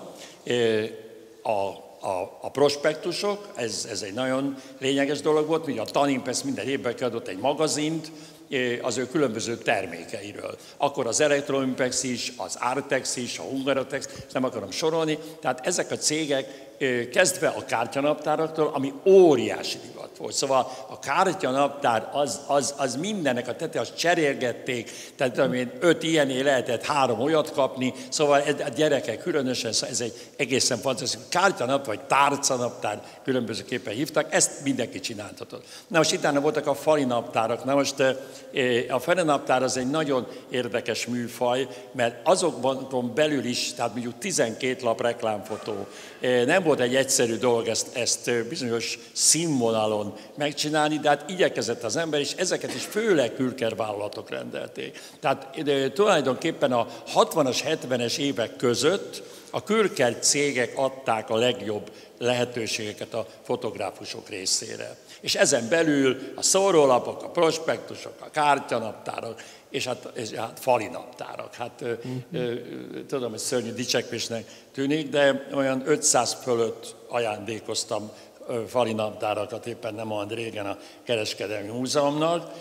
S4: a prospektusok, ez egy nagyon lényeges dolog volt, ugye a Tanimpes minden évben kiadott egy magazint, az ő különböző termékeiről. Akkor az Electroimpex is, az Artex is, a Hungarotex, nem akarom sorolni, tehát ezek a cégek kezdve a kártyanaptáraktól, ami óriási divat volt. Szóval a kártyanaptár az mindennek a tete, azt cserélgették, tehát 5 ilyené lehetett 3 olyat kapni, szóval a gyerekek különösen, ez egy egészen fantasztikus kártyanaptár, vagy tárcanaptár, különbözőképpen hívták, ezt mindenki csináltatott. Na most utána voltak a fali naptárak. Na most a fali naptár az egy nagyon érdekes műfaj, mert azokban belül is, tehát mondjuk 12 lap reklámfotó, nem volt egy egyszerű dolog ezt bizonyos színvonalon megcsinálni, de hát igyekezett az ember, és ezeket is főleg külkervállalatok rendelték. Tehát tulajdonképpen a 60-as, 70-es évek között a külker cégek adták a legjobb lehetőségeket a fotográfusok részére. És ezen belül a szórólapok, a prospektusok, a kártyanaptárak, és hát fali naptárak. Hát tudom, hogy szörnyű dicsekvésnek tűnik, de olyan 500 fölött ajándékoztam fali naptárakat éppen nem olyan régen a Kereskedelmi Múzeumnak,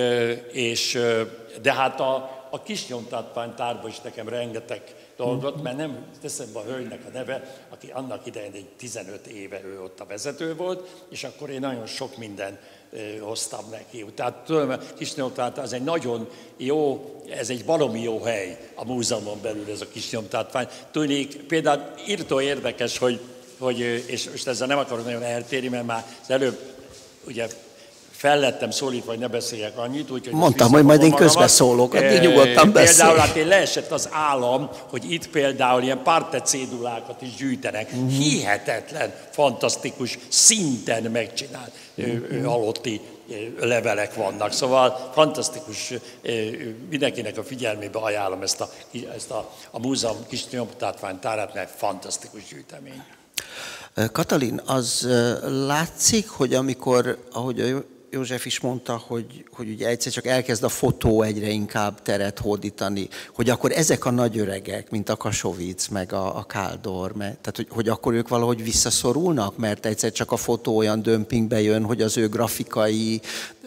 S4: de hát a kis nyomtatványtárban is nekem rengeteg dolgot, mert nem teszem be a hölgynek a neve, aki annak idején egy 15 éve ő ott a vezető volt, és akkor én nagyon sok minden hoztam neki. Tehát tudom, a kisnyomtatvány az egy nagyon jó, ez egy baromi jó hely a múzeumon belül ez a kisnyomtatvány. Tudnék, például írtó érdekes, hogy és most ezzel nem akarok nagyon eltérni, mert már az előbb ugye fellettem szólítva, hogy ne beszéljek annyit. Úgyhogy
S1: mondtam, hogy majd én közbeszólok, addig nyugodtan beszél.
S4: Például hát én leesett az állam, hogy itt például ilyen parte cédulákat is gyűjtenek. Hihetetlen, fantasztikus, szinten megcsinált halotti levelek vannak. Szóval fantasztikus, mindenkinek a figyelmébe ajánlom ezt a múzeum kis nyomtatványtárát, mert fantasztikus gyűjtemény.
S1: Katalin, az látszik, hogy amikor, ahogy a József is mondta, hogy ugye egyszer csak elkezd a fotó egyre inkább teret hódítani, hogy akkor ezek a nagy öregek, mint a Kassovitz, meg a Káldor, tehát hogy akkor ők valahogy visszaszorulnak, mert egyszer csak a fotó olyan dömpingbe jön, hogy az ő grafikai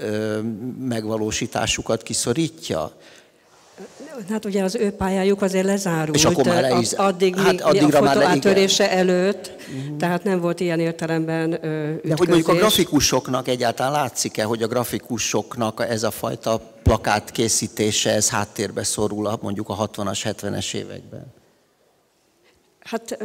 S1: megvalósításukat kiszorítja?
S2: Hát ugye az ő pályájuk azért lezárult,
S1: és akkor már
S2: addig a fotó átörése előtt, tehát nem volt ilyen értelemben ütközés.
S1: De hogy mondjuk a grafikusoknak egyáltalán látszik-e, hogy a grafikusoknak ez a fajta plakát készítése, ez háttérbe szorul mondjuk a 60-as, 70-es években?
S2: Hát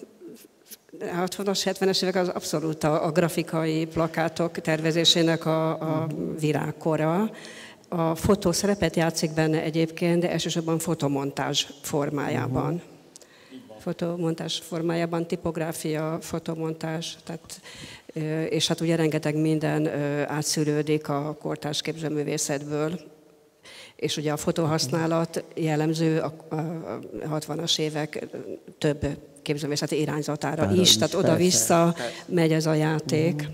S2: a 60-as, 70-es évek az abszolút a grafikai plakátok tervezésének a virágkora. A fotó szerepet játszik benne egyébként, de elsősorban fotomontázs formájában. Fotomontázs formájában, tipográfia, fotomontázs, tehát, és hát ugye rengeteg minden átszűrődik a kortárs képzőművészetből. És ugye a fotóhasználat jellemző a 60-as évek több képzőművészeti irányzatára is, tehát oda-vissza megy ez a játék.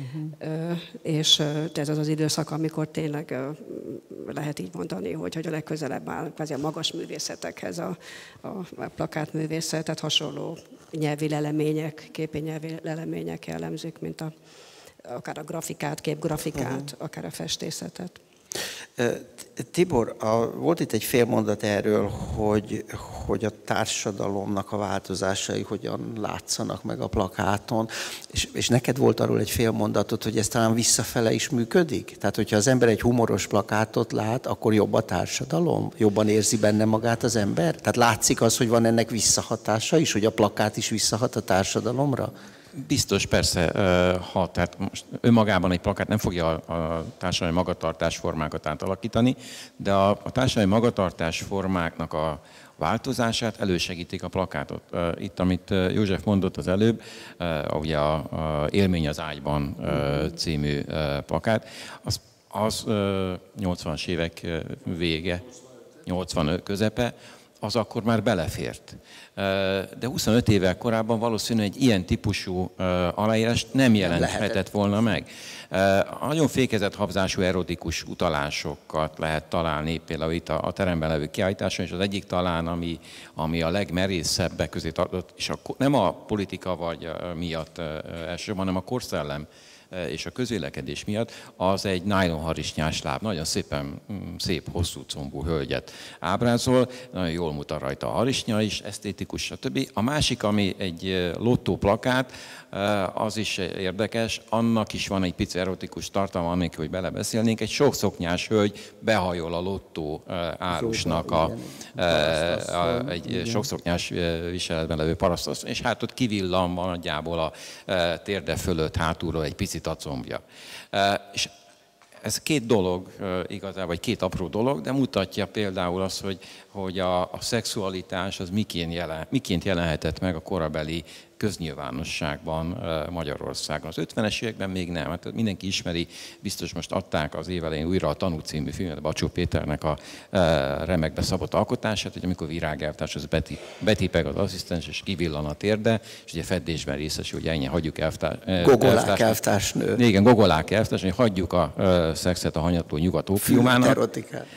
S2: És ez az az időszak, amikor tényleg lehet így mondani, hogy a legközelebb áll kvázi a magas művészetekhez a plakátművészet, tehát hasonló nyelvi lelemények, képi nyelvi lelemények jellemzik, mint akár a grafikát, képgrafikát, akár a festészetet.
S1: Tibor, volt itt egy fél mondat erről, hogy a társadalomnak a változásai hogyan látszanak meg a plakáton, és neked volt arról egy fél mondatod, hogy ez talán visszafele is működik? Tehát, hogyha az ember egy humoros plakátot lát, akkor jobb a társadalom? Jobban érzi benne magát az ember? Tehát látszik az, hogy van ennek visszahatása is, hogy a plakát is visszahat a társadalomra?
S3: Biztos, persze, tehát most önmagában egy plakát nem fogja a társadalmi magatartás formákat átalakítani, de a társadalmi magatartás formáknak a változását elősegítik a plakátot. Itt, amit József mondott az előbb, ugye a Élmény az ágyban című plakát, az 80-as évek vége, 85 közepe, az akkor már belefért. De 25 évvel korábban valószínűleg egy ilyen típusú aláírást nem jelenthetett volna meg. Nagyon fékezett habzású erotikus utalásokat lehet találni, például itt a teremben levő kiállításon, és az egyik talán, ami a legmerészebbek közé tartott, és nem a politika vagy miatt elsősorban, hanem a korszellem és a közvélekedés miatt, az egy nájlonharisnyás láb, nagyon szép, hosszú combú hölgyet ábrázol, nagyon jól mutat rajta a harisnya is, esztétikus, stb. A másik, ami egy lottó plakát, az is érdekes, annak is van egy pici erotikus tartalma, amikor hogy belebeszélnénk, egy sokszoknyás hölgy behajol a lottó árusnak egy sokszoknyás viseletben levő parasztasszony, és hát ott kivillan van nagyjából a térde fölött hátulról egy picit a combja. És ez két dolog igazából, vagy két apró dolog, de mutatja például azt, hogy a szexualitás az miként jelenhetett meg a korabeli köznyilvánosságban Magyarországon. Az 50-es években még nem. Hát mindenki ismeri, biztos most adták az év elején újra a Tanú című filmet, Bacsó Péternek a remekbe szabott alkotását, hogy amikor virágelvtárs, az betépeg az asszisztens, és kivillan a térde, és ugye feddésben részesül, hogy ennyi, hagyjuk
S1: Gogolák elvtársnő.
S3: Igen, Gogolák elvtárs, hogy hagyjuk a szexet a hanyatló nyugat ópiumának,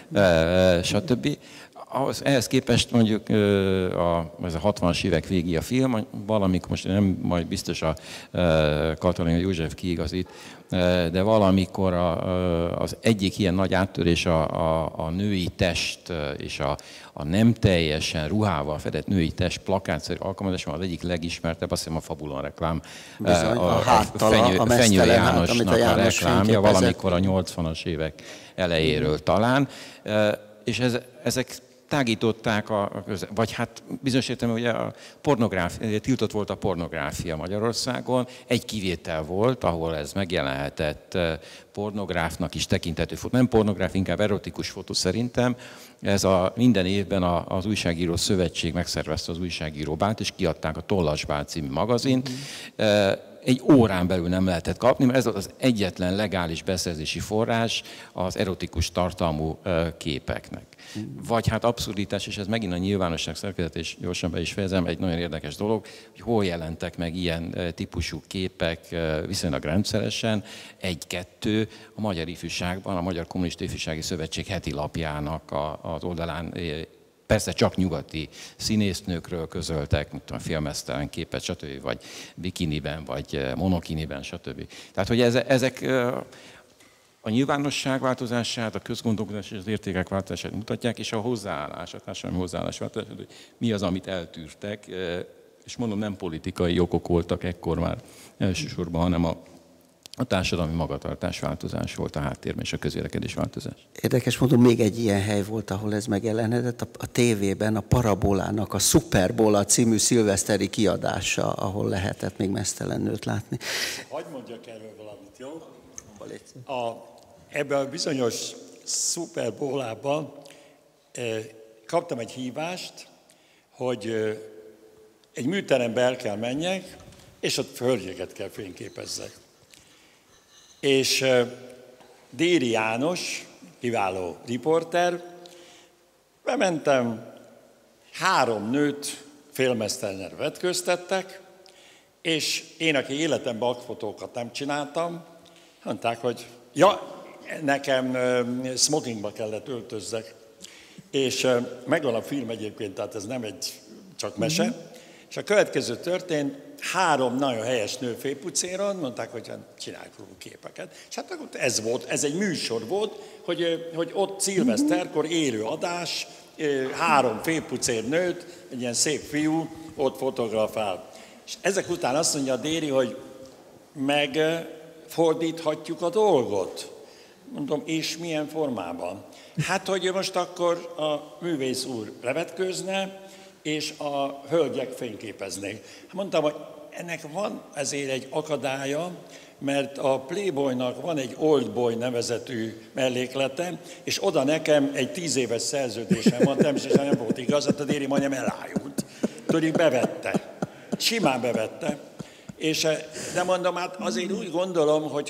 S3: stb. Ehhez képest mondjuk ez a 60-as évek végi a film, valamikor, most nem majd biztos a Katalin József kiigazít, de valamikor az egyik ilyen nagy áttörés a női test és a nem teljesen ruhával fedett női test plakátszerű alkalmazásban az egyik legismertebb, azt hiszem a Fabulon reklám.
S1: Bizony, a
S3: Fenyő Jánosnak a reklámja, valamikor a 80-as évek elejéről talán. És ezek tágították, vagy hát bizonyos értelemben ugye tiltott volt a pornográfia Magyarországon. Egy kivétel volt, ahol ez megjelenhetett, pornográfnak is tekinthető fotó. Nem pornográf, inkább erotikus fotó szerintem. Ez minden évben az Újságíró Szövetség megszervezte az újságíró bált, és kiadták a Tollas Bál című magazint. egy órán belül nem lehetett kapni, mert ez volt az egyetlen legális beszerzési forrás az erotikus tartalmú képeknek. Vagy hát abszurditás, és ez megint a nyilvánosság szerkezet, és gyorsan be is fejezem, egy nagyon érdekes dolog, hogy hol jelentek meg ilyen típusú képek viszonylag rendszeresen, egy-kettő a Magyar Ifjúságban, a Magyar Kommunista Ifjúsági Szövetség heti lapjának az oldalán. Persze csak nyugati színésznőkről közöltek, mint a filmesztelen képet, stb., vagy bikiniben, vagy monokiniben, stb. Tehát, hogy ezek a nyilvánosság változását, a közgondolkodás és az értékek változását mutatják, és a hozzáállás, a társadalmi hozzáállás változását, hogy mi az, amit eltűrtek, és mondom, nem politikai okok voltak ekkor már elsősorban, hanem a társadalmi magatartás változás volt a háttérben, és a közvélekedés változás.
S1: Érdekes módon még egy ilyen hely volt, ahol ez megjelenhetett, a tévében a Parabolának a Superbola című szilveszteri kiadása, ahol lehetett még meztelen nőt látni.
S4: Hadd mondjak erről valamit, jó? Ebben a bizonyos Superbolában kaptam egy hívást, hogy egy műterembe el kell menjek, és ott hölgyeket kell fényképezzek. És Déri János, kiváló riporter, bementem, 3 nőt félmeztelenül vetköztettek, és én, aki életemben akfotókat nem csináltam, mondták, hogy nekem smokingba kellett öltözzek. És megvan a film egyébként, tehát ez nem egy csak mese. És a következő történt, 3 nagyon helyes nő félpucéron, mondták, hogy csináljuk róluk képeket. És hát ez volt, ez egy műsor volt, hogy ott szilveszterkor élő adás, 3 félpucér nőt, egy ilyen szép fiú ott fotografál. És ezek után azt mondja a Déri, hogy megfordíthatjuk a dolgot. Mondom, és milyen formában? Hát, hogy most akkor a művész úr levetkőzne, és a hölgyek fényképeznék. Mondtam, hogy ennek van ezért egy akadálya, mert a Playboynak van egy Old Boy nevezetű melléklete, és oda nekem egy 10 éves szerződésem van, természetesen nem volt igaz, hát a Déri majdnem elájult. Tudjuk, bevette. Simán bevette. De mondom, hát azért úgy gondolom, hogy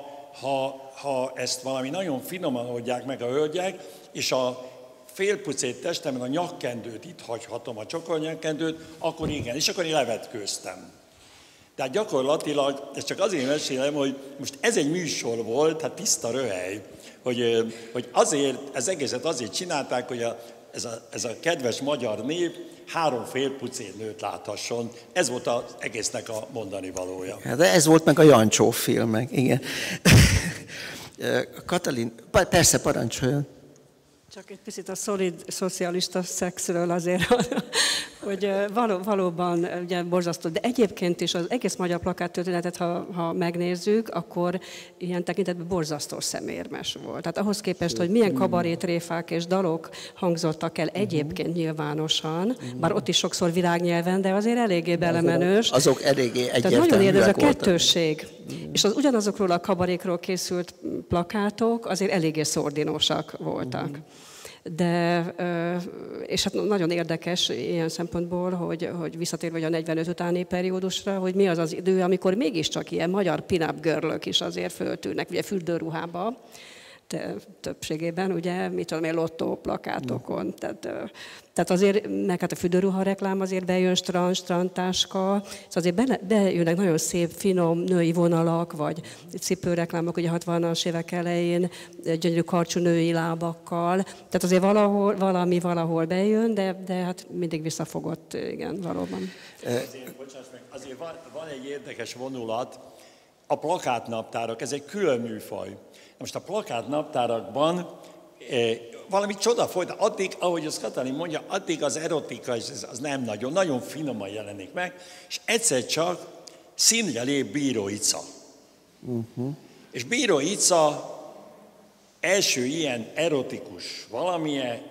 S4: ha ezt valami nagyon finoman oldják meg a hölgyek, és a félpucét testemben a nyakkendőt itt hagyhatom, a csokornyakkendőt, akkor igen, és akkor én levetkőztem. Tehát gyakorlatilag, ezt csak azért mesélem, hogy most ez egy műsor volt, hát tiszta röhely, hogy azért, ez egészet azért csinálták, hogy ez a kedves magyar nép 3 félpucér nőt láthasson. Ez volt az egésznek a mondani valója.
S1: De ez volt meg a Jancsó filmek, igen. Katalin, persze parancsoljon.
S2: Csak egy picit a szolid szocialista szexről azért, hogy valóban ugye borzasztó, de egyébként is az egész magyar plakáttörténetet, ha megnézzük, akkor ilyen tekintetben borzasztó szemérmes volt. Tehát ahhoz képest, hogy milyen kabarétréfák és dalok hangzottak el egyébként nyilvánosan, bár ott is sokszor világnyelven, de azért eléggé belemenős.
S1: Azok eléggé egyértelműek voltak.
S2: Tehát nagyon érdekes a kettősség. És az ugyanazokról a kabarékról készült plakátok azért eléggé szordinosak voltak. De, és hát nagyon érdekes ilyen szempontból, hogy visszatérve a 45 utáni periódusra, hogy mi az az idő, amikor mégiscsak ilyen magyar pin-up girlök is azért föltűnnek, ugye fürdőruhába, többségében, ugye, mit tudom én, lottó plakátokon. Tehát azért, meg hát a fürdőruha reklám azért bejön strandtáska, szóval azért bejönnek nagyon szép, finom női vonalak, vagy cipőreklámok, ugye 60-as évek elején, gyönyörű karcsú női lábakkal. Tehát azért valahol bejön, de hát mindig visszafogott, igen, valóban.
S4: Azért van egy érdekes vonulat, a plakátnaptárak, ez egy külön műfaj. Most a plakátnaptárakban valami csoda folyt, addig, ahogy az Katalin mondja, addig az erotika az nem nagyon finoman jelenik meg, és egyszer csak színre lép Bíró Ica. És Bíró Ica első ilyen erotikus valamilyen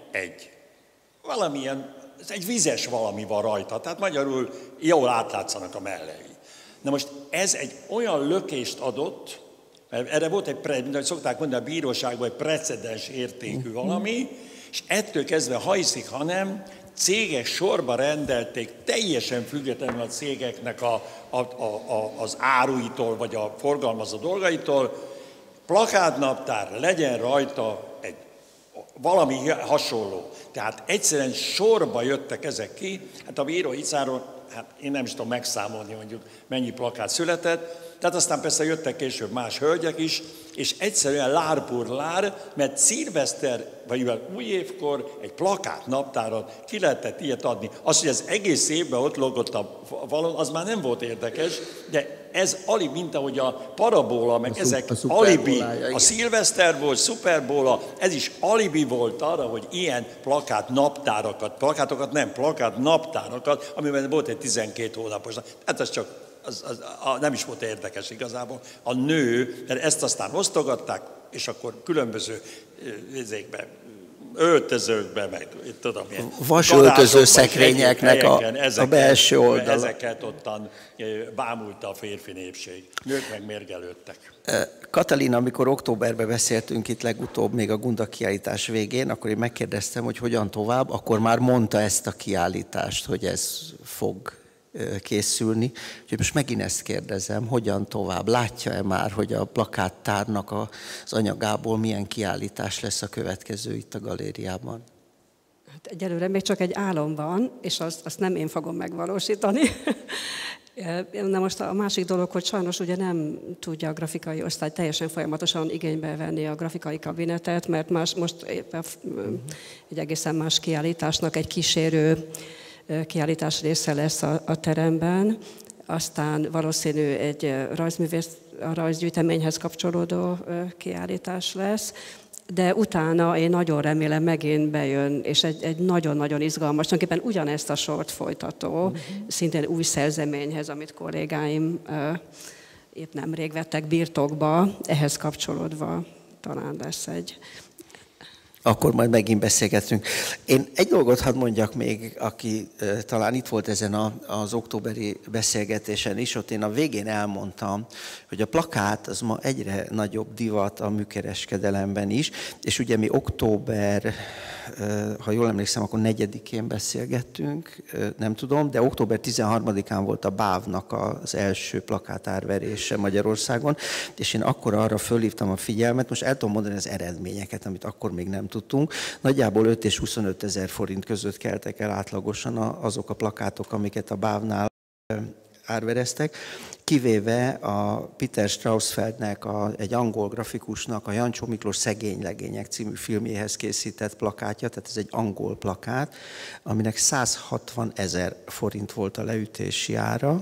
S4: egy vizes valami van rajta, tehát magyarul jól átlátszanak a mellei. Na most ez egy olyan lökést adott, mert erre volt mint ahogy szokták mondani a bíróságban, egy precedens értékű valami, és ettől kezdve hajszik, hanem cégek sorba rendelték, teljesen függetlenül a cégeknek az áruitól, vagy a forgalmazó dolgaitól, plakátnaptár, legyen rajta valami hasonló. Tehát egyszerűen sorba jöttek ezek ki, hát a Bíró Icáról, hát én nem is tudom megszámolni, mondjuk mennyi plakát született, tehát aztán persze jöttek később más hölgyek is, és egyszerűen lár, mert szilveszter, vagy új évkor egy plakát naptárat ki lehetett ilyet adni. Az, hogy az egész évben ott lógott a falon, az már nem volt érdekes, de ez alibi, mint ahogy a parabóla, meg ezek alibi. A szilveszter volt, szuperbóla, ez is alibi volt arra, hogy ilyen plakát naptárakat, plakát naptárakat, amiben volt egy 12 hónapos. Hát ez csak nem is volt érdekes igazából. A nő, mert ezt aztán osztogatták, és akkor különböző öltözőkben, meg tudom ilyen.
S1: Vasöltöző szekrényeknek a belső oldala.
S4: Ezeket ottan bámulta a férfi népség. Nők meg mérgelődtek.
S1: Katalin, amikor októberben beszéltünk itt legutóbb, még a Gunda kiállítás végén, akkor én megkérdeztem, hogy hogyan tovább, akkor már mondta ezt a kiállítást, hogy ez fog készülni. Úgyhogy most megint ezt kérdezem, hogyan tovább? Látja-e már, hogy a plakáttárnak az anyagából milyen kiállítás lesz a következő itt a galériában?
S2: Hát egyelőre még csak egy álom van, és azt nem én fogom megvalósítani. Na most a másik dolog, hogy sajnos ugye nem tudja a grafikai osztály teljesen folyamatosan igénybe venni a grafikai kabinetet, mert most éppen egy egészen más kiállításnak egy kísérő kiállítás része lesz a teremben, aztán valószínű egy a rajzgyűjteményhez kapcsolódó kiállítás lesz, de utána én nagyon remélem megint bejön, és egy nagyon-nagyon izgalmas, tulajdonképpen ugyanezt a sort folytató, szintén új szerzeményhez, amit kollégáim épp nemrég vettek birtokba, ehhez kapcsolódva talán lesz egy...
S1: Akkor majd megint beszélgetünk. Én egy dolgot hadd mondjak még, aki talán itt volt ezen az októberi beszélgetésen is, ott én a végén elmondtam, hogy a plakát az ma egyre nagyobb divat a műkereskedelemben is, és ugye mi október, ha jól emlékszem, akkor 4-én beszélgettünk, nem tudom, de október 13-án volt a BÁV-nak az első plakátárverése Magyarországon, és én akkor arra fölhívtam a figyelmet, most el tudom mondani az eredményeket, amit akkor még nem tudtunk. Nagyjából 5 és 25 ezer forint között keltek el átlagosan azok a plakátok, amiket a BÁV-nál árvereztek, kivéve a Peter Strausfeldnek, egy angol grafikusnak a Jancsó Miklós Szegénylegények című filmjéhez készített plakátja, tehát ez egy angol plakát, aminek 160 000 forint volt a leütési ára,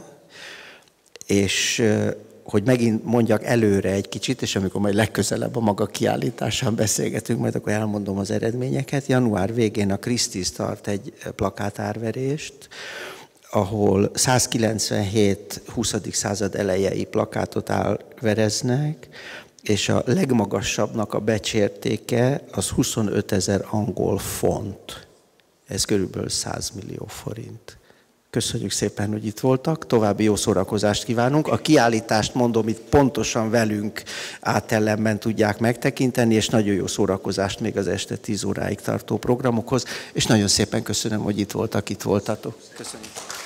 S1: és hogy megint mondjak előre egy kicsit, és amikor majd legközelebb a maga kiállításán beszélgetünk, majd akkor elmondom az eredményeket. Január végén a Christie's tart egy plakátárverést, ahol 197 20. század elejei plakátot árvereznek, és a legmagasabbnak a becsértéke az 25 000 angol font. Ez körülbelül 100 millió forint. Köszönjük szépen, hogy itt voltak, további jó szórakozást kívánunk. A kiállítást mondom, itt pontosan velünk átellenben tudják megtekinteni, és nagyon jó szórakozást még az este 10 óráig tartó programokhoz, és nagyon szépen köszönöm, hogy itt voltatok. Köszönjük.